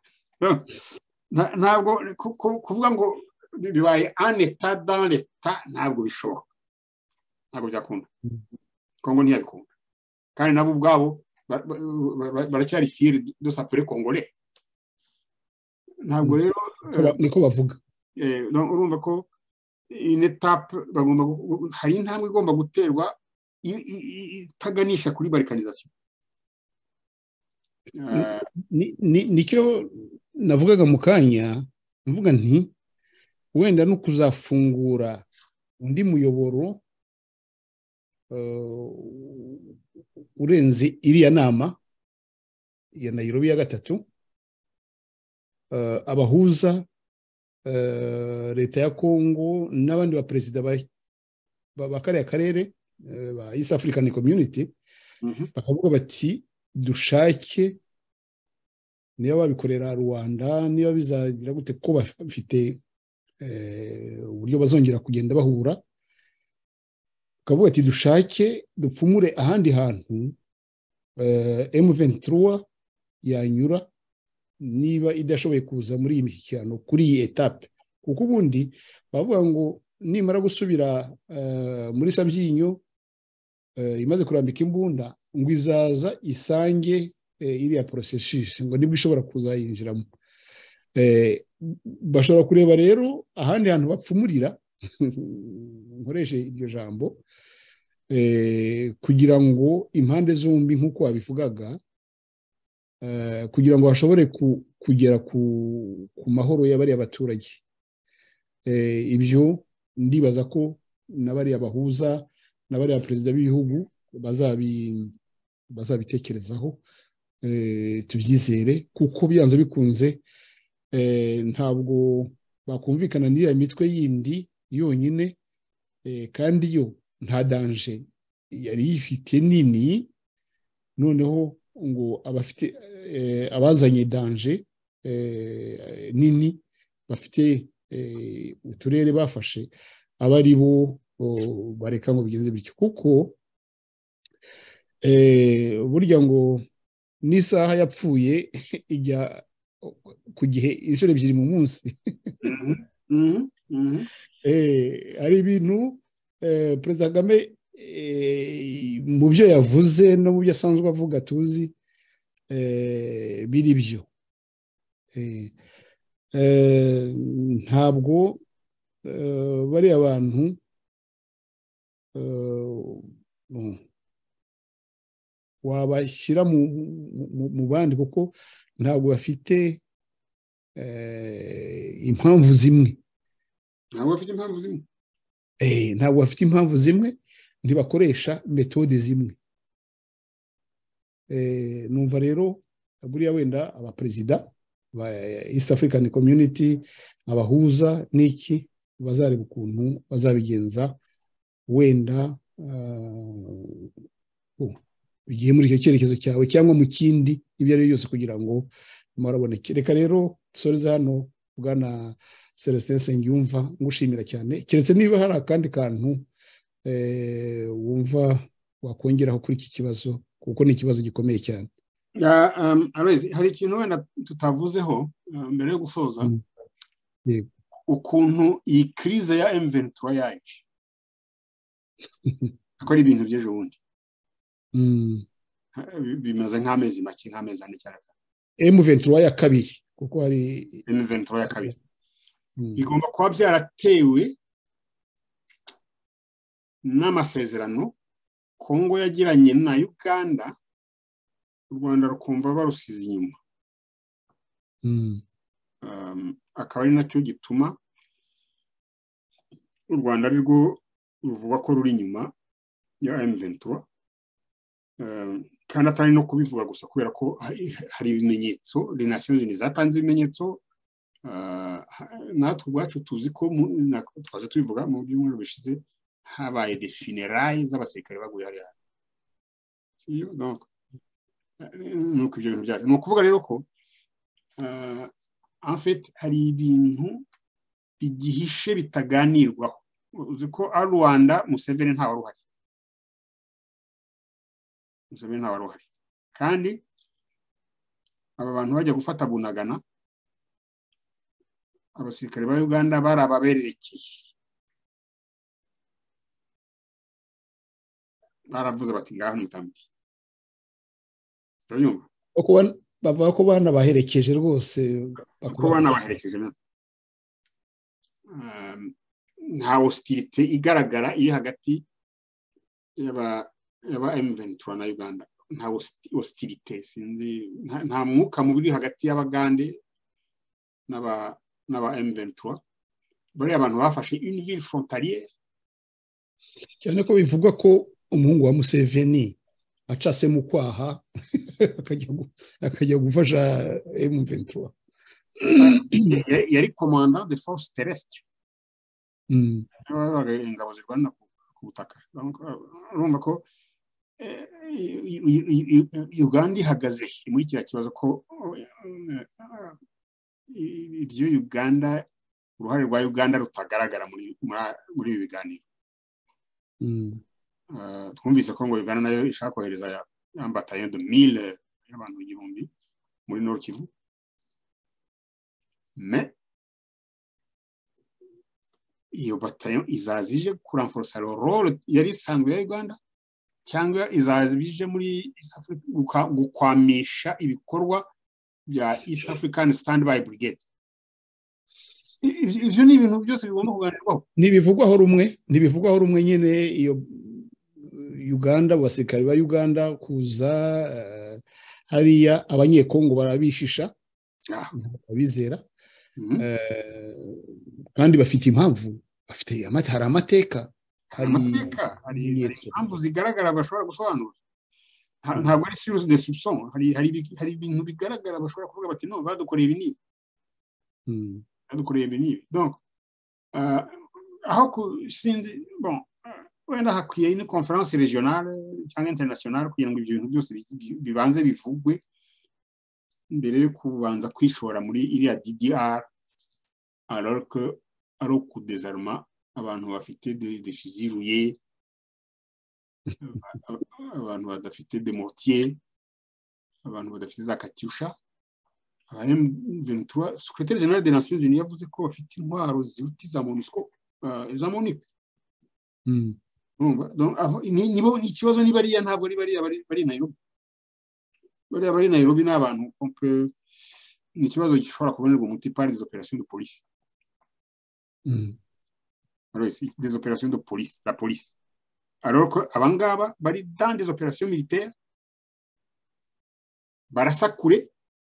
Ntabwo kuvuga ngo bibaye un état dans l'état ntabwo bishoboka, ntabwo byakunda. Kongo ntiyabikunda kandi nabo ubwabo baracyari fier de s'appeler congolais. Ntabwo rero niko bavuga eh urumva ko une étape bagomba hari intambwe igomba guterwa itaganisha kuri balkanisation. Nicyo navugaga mu kanya mvuga nti wenda no kuzafungura undi muyoboro urenze iriya nama ya Nairobi ya gatatu, abahuza leta ya Kongo n'abandi ba perezida ba kariya karere ba East African Community bakavuga bati dushake niba babikorera Rwanda, niba bizagira gute ko bafite uburyo bazongera kugenda bahura, bakavuga ati dushake dupfumure ahandi hantu M vingt-trois yanyura niba idashoboye kuza muri iyi mishyikirano kuri iyi etape, kuko ubundi bavuga ngo nimara gusubira muri Sabyinyo imaze kurambika imbunda ngo izaza isange iriya processus ngo nibwo ishobora kuzayinjiramo. Bashobora kureba rero ahandi hantu bapfumurira nkoreshe iryo jambo kugira ngo impande zombi nk'uko wabivugaga kugira ngo bashobore kugera ku mahoro y'abari abaturage. Ibyo ndibaza ko n'abari abahuza n'abari abaperezida b'ibihugu bazabitekerezaho, tubyizere, kuko byanze bikunze ntabwo bakumvikana n'iriya mitwe yindi yonyine, kandi yo nta danje yari yifite nini, noneho ngo abafite abazanye danje nini bafite uturere bafashe aba ari bo bareka ngo bigenze bityo, kuko burya ngo n'isaha yapfuye ijya ku gihe inshuro ebyiri mu munsi. Hari ibintu Perezida Kagame mu byo yavuze no mu byo asanzwe avuga tuzi biri byo. Ntabwo bariya abantu wabashyira mu bandi kuko ntabwo bafite impamvu zimwe. Ntabwo bafite impamvu zimwe. Ntabwo bafite impamvu zimwe, ntibakoresha metode zimwe. numva rero buriya wenda abaperezida ba East African Community abahuza n'iki bazareba ukuntu bazabigenza wenda bigiye muri icyo cyerekezo cyawe cyangwa mu kindi ibyo ari byo byose kugira ngo maraboneke. Reka rero dusoreze hano bwana Celestin Nsengiyumva ngushimira cyane, keretse niba hari akandi kantu wumva wakongeraho kuri iki kibazo kuko ni ikibazo gikomeye cyane. Hari ikintu wenda tutavuzeho mbere yo gusoza, ukuntu iyi crise ya M vingt-trois yaje ko ari ibintu by'ejo bundi bimaze nk'amezi make nk'amezi ane cyane. M vingt-trois ya kabiri kuko hari M vingt-trois ya kabiri bigomba kuba byaratewe n'amasezerano Kongo yagiranye na Uganda, u Rwanda rukumva barusize inyuma. Akaba ari nacyo gituma u Rwanda rwo ruvuga ko ruri inyuma ya M vingt-trois, kandi atari no kubivuga gusa kubera ko hari ibimenyetso, les Nations Unies zatanze ibimenyetso, natwe ubwacu tuzi ko twaje tubivuga mu byumweru bishize habaye des funérailles z'abasirikare baguye hariya. Donc nuko ibyo bintu byaje, ni ukuvuga rero ko en fait hari ibintu bigihishe bitaganirwaho. Uzi ko a Rwanda Museveni nta wari uhari, Museveni nta wari uhari, kandi aba bantu bajya gufata Bunagana abasirikare ba Uganda bari ababererekeye, baravuze bati ngaha mutambi. Uranyumva uko bavuga ko bana baherekeje rwose, ko bana baherekeje nta hostilité igaragara iri hagati y'aba y'aba M vingt-trois na Uganda, nta hostilité, sinzi nta mwuka mubi hagati y'Abagande n'aba n'aba M vingt-trois. Bari abantu bafashe une ville frontalière, cyane ko bivugwa ko umuhungu wa Museveni acase mu kwaha akajya gufasha M vingt-trois. Yari commandant de force terrestre, ingabo zirwana ku butaka. Urumva ko Uganda ihagaze muri kiriya kibazo ko ibyo Uganda, uruhare rwa Uganda rutagaragara muri muri ibi biganiro. Twumvise ko ngo Uganda nayo ishaka kohereza ya bataillon de mille y'abantu igihumbi muri Nord Kivu, mais iyo bataillon izazije kurenforcer le rôle yari isanzwe ya Uganda cyangwa izazije muri gukwamisha ibikorwa bya East African Standby Brigade. Ivyo ni ibintu byose bigomba kuganirwaho, nibivugwaho rumwe nibivugwaho rumwe nyene. Iyo Uganda, abasirikare ba Uganda kuza uh, hariya abanyekongo barabishisha abizera, kandi bafite impamvu, bafite amata, hari amateka, hari amateka, hari impamvu zigaragara bashobora gusobanura. Ntabwo ari sur des soupçons, hari hari hari ibintu bigaragara bashobora kuvuga bati no badukoreye ibi ni badukoreye ibi ni. Donc aho sinzi, bon wenda hakwiye une conférence régionale cyangwa internationale kugira ngo ibyo bintu byose bibanze bivugwe mbere yo kubanza kwishora muri iriya D D R, alors que ari ukudesarma abantu bafite des fusils rouillés, abantu badafite des mortiers, abantu badafite za katyusha. M vingt-trois, secrétaire général des Nations Unies yavuze ko bafite intwaro ziruta za MONUSCO, za MONUC. Donc nibo ikibazo ni bariya, ntabwo ari bariya bari Nairobi. Bariya bari Nairobi n'abantu kompe, ni ikibazo gishobora kubonerwa umuti par des opérations de police. Alors des opérations de police, la police. Alors que abangaba bari dans des opérations militaires, barasakure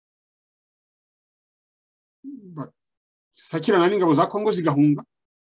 sakirana n'ingabo za Kongo zigahunga.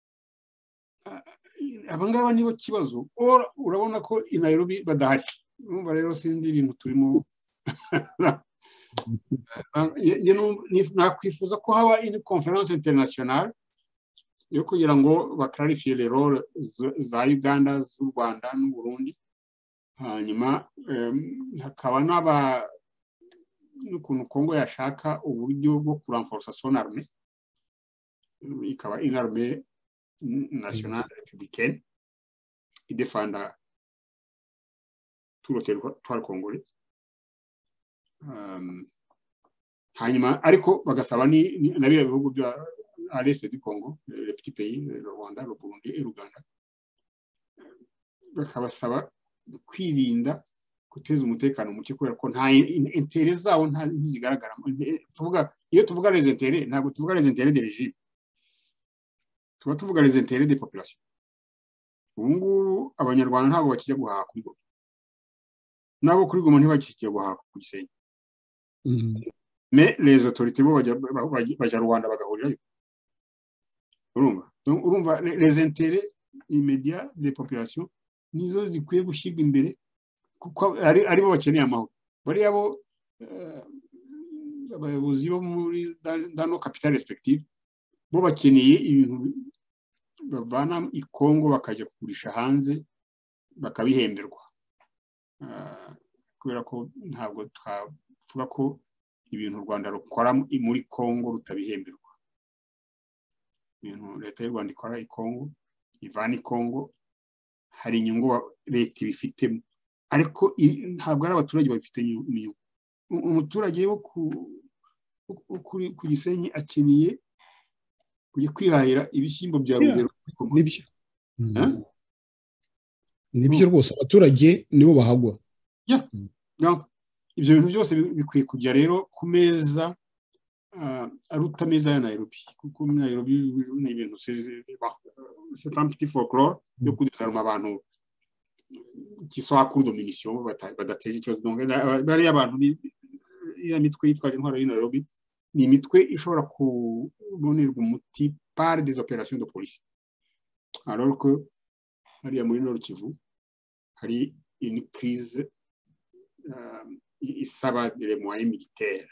Abangaba nibo kibazo, urabona ko i Nairobi badahari. Urumva rero sinzi ibintu turimo nakwifuza ko haba indi conference internationale yo kugira ngo baklarifiye les rôles za Uganda, z'u Rwanda n'u Burundi, hanyuma hakaba n'aba n'ukuntu Congo yashaka uburyo bwo kurenforcer son armée, ikaba une armée nationale républicaine idefanda tout le territoire congolais. Hanyuma ariko bagasaba ni nabira bihugu bya à l'est du Congo, les petits pays, le Rwanda, le Burundi et l'Ouganda, bakabasaba kwirinda guteza umutekano muke kubera ko nta intérêt zawo nta zigaragara. Tuvuga iyo tuvuga les intérêts, ntabwo tuvuga les intérêts des régimes, tuba tuvuga les intérêts des populations. Ubungu abanyarwanda ntabwo bakijya guhaha kuri Goma, nabo kuri Goma ntibakijya guhaha ku Gisenyi. Mais les autorités bo bajya Rwanda bagahurirayo. Urumva, donc urumva les intérêts immédiats des populations nizo zikwiye gushyirwa imbere kuko ari ari bo bakeneye amahoro. Bari abo abayobozi bo muri dans nos capitales respectives bo bakeneye ibintu bavana i Congo bakajya kugurisha hanze bakabihemberwa, kubera ko ntabwo twavuga ko ibintu u Rwanda rukora muri Congo rutabihemberwa. Ibintu leta y'u Rwanda ikora i Congo, ivana i Congo, hari inyungu leta ibifitemo, ariko ntabwo ari abaturage babifite inyungu. Umuturage wo ku Gisenyi akeneye kujya kwihahira ibishyimbo bya Rugero. Nibyo nibyo rwose, abaturage nibo bahagwa. Ibyo bintu byose bikwiye kujya rero ku meza aruta ameza ya Nairobi, kuko Nairobi ni ibintu c'est un petit folklore yo kudusaruma abantu qui sont à court de munitions badateje ikibazo. Donc bari abantu ya mitwe yitwaje intwaro y'I Nairobi ni imitwe ishobora kubonerwa umuti par des opérations de police, alors que hariya muri Nord Kivu hari une crise isaba des moyens militaires.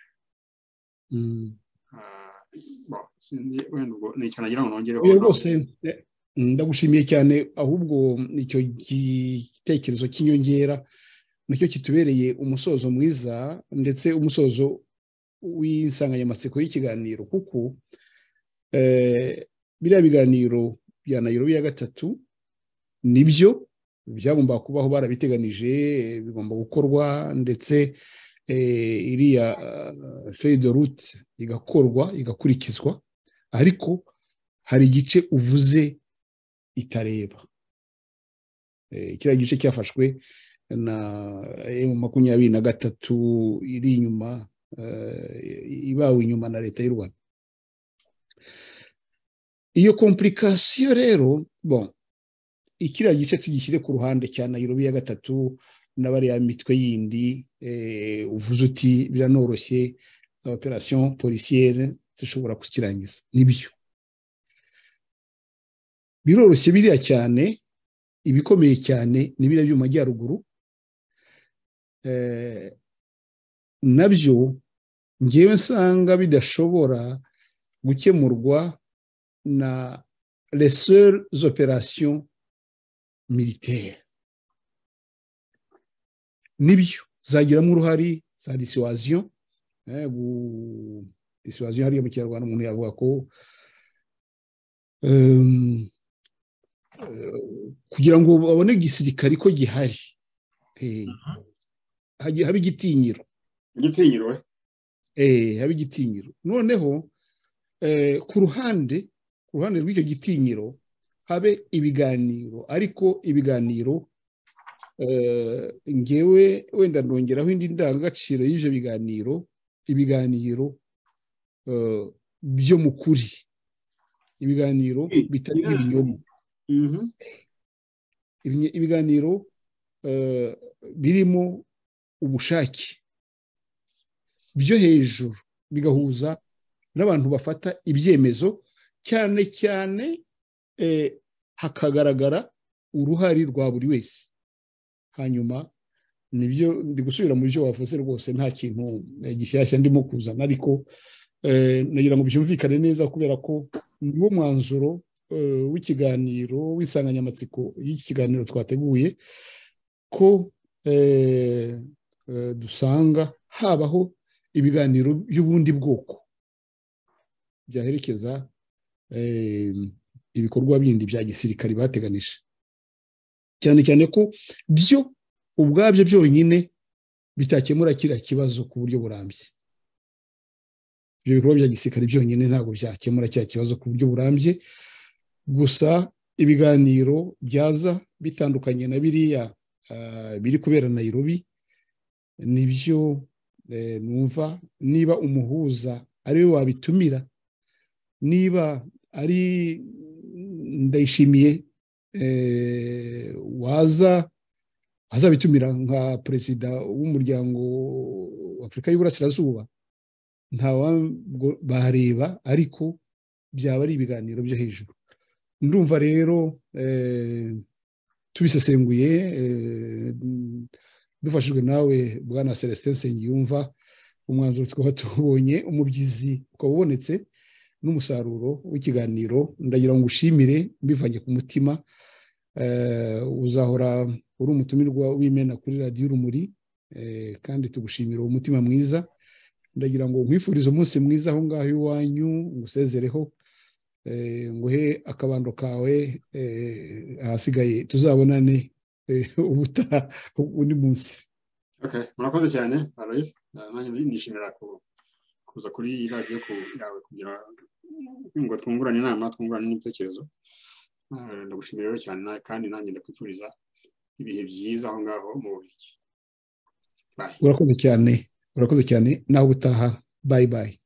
Rwose ndagushimiye cyane, ahubwo icyo gitekerezo cy'inyongera nicyo kitubereye umusozo mwiza ndetse umusozo w'insanganyamatsiko y'ikiganiro, kuko biriya biganiro bya Nairobi ya gatatu nibyo byagomba kubaho, barabiteganije, bigomba gukorwa, ndetse iriya feuille de route igakorwa igakurikizwa, ariko hari igice uvuze itareba. Kiriya gice cyafashwe na emu makumyabiri na gatatu iri inyuma, ibawe inyuma na leta y'u Rwanda. Iyo complication rero, bon, ikiriya gice tugishyire ku ruhande cya Nairobi ya gatatu n'abariya mitwe yindi uvuze uti biranoroshye, za operation policière zishobora kukirangiza. Nibyo biroroshye biriya cyane, ibikomeye cyane ni biriya byo mu majyaruguru. Nabyo ngewe nsanga bidashobora gukemurwa na les seules opérations militaires. Nibyo zagiramo uruhari za dissuasion, dissuasion hariya mu Kinyarwanda umuntu yavuga ko kugira ngo babone igisirikari ko gihari, haba igitinyiro, igitinyiro eh haba igitinyiro. Noneho ku ruhande ku ruhande rw'icyo gitinyiro habe ibiganiro, ariko ibiganiro ngewe wenda ndongeraho indi ndangagaciro y'ibyo biganiro, ibiganiro byo mu kuri, ibiganiro bitari ibinyoma, ibiganiro birimo ubushake byo hejuru, bigahuza n'abantu bafata ibyemezo, cyane cyane hakagaragara uruhari rwa buri wese. Hanyuma nibyo ndi gusubira mu byo wavuze rwose nta kintu gishyashya ndimo kuzana ariko nagira ngo byumvikane neza kubera ko niwo mwanzuro w'ikiganiro w'insanganyamatsiko y'iki kiganiro twateguye ko dusanga habaho ibiganiro by'ubundi bwoko byaherekeza ibikorwa bindi bya gisirikare bateganije cyane cyane ko byo ubwabyo byonyine bitakemura kiriya kibazo ku buryo burambye. Ibyo bikorwa bya gisirikare byonyine ntabwo byakemura kiriya kibazo ku buryo burambye, gusa ibiganiro byaza bitandukanye na biriya biri kubera Nairobi nibyo numva niba umuhuza ari we wabitumira, niba ari Ndayishimiye waza azabitumira nka perezida w'umuryango w'Afurika y'Uburasirazuba, ntabwo bareba ariko byaba ari ibiganiro byo hejuru. Ndumva rero tubisesenguye dufashijwe nawe bwana Celestin Nsengiyumva, umwanzuro twaba tubonye umubyizi ukaba ubonetse n'umusaruro w'ikiganiro. Ndagira ngo ushimire mbivanye ku mutima, uzahora uri umutumirwa w'imena kuri radiyo Urumuri, kandi tugushimira uwo mutima mwiza. Ndagira ngo nkwifurize umunsi mwiza aho ngaho iwanyu, ngusezereho, nguhe akabando kawe, ahasigaye tuzabonane ubutaha undi munsi. Murakoze cyane Aloys, nanjye nishimira kuza kuri radiyo yawe kugira ngo twungurane inama, twungurane n'ibitekerezo. Ndagushimira rero cyane, kandi nanjye ndakwifuriza ibihe byiza aho ngaho mu Bubiligi. Urakoze cyane, urakoze cyane, nawe utaha. Bye bye.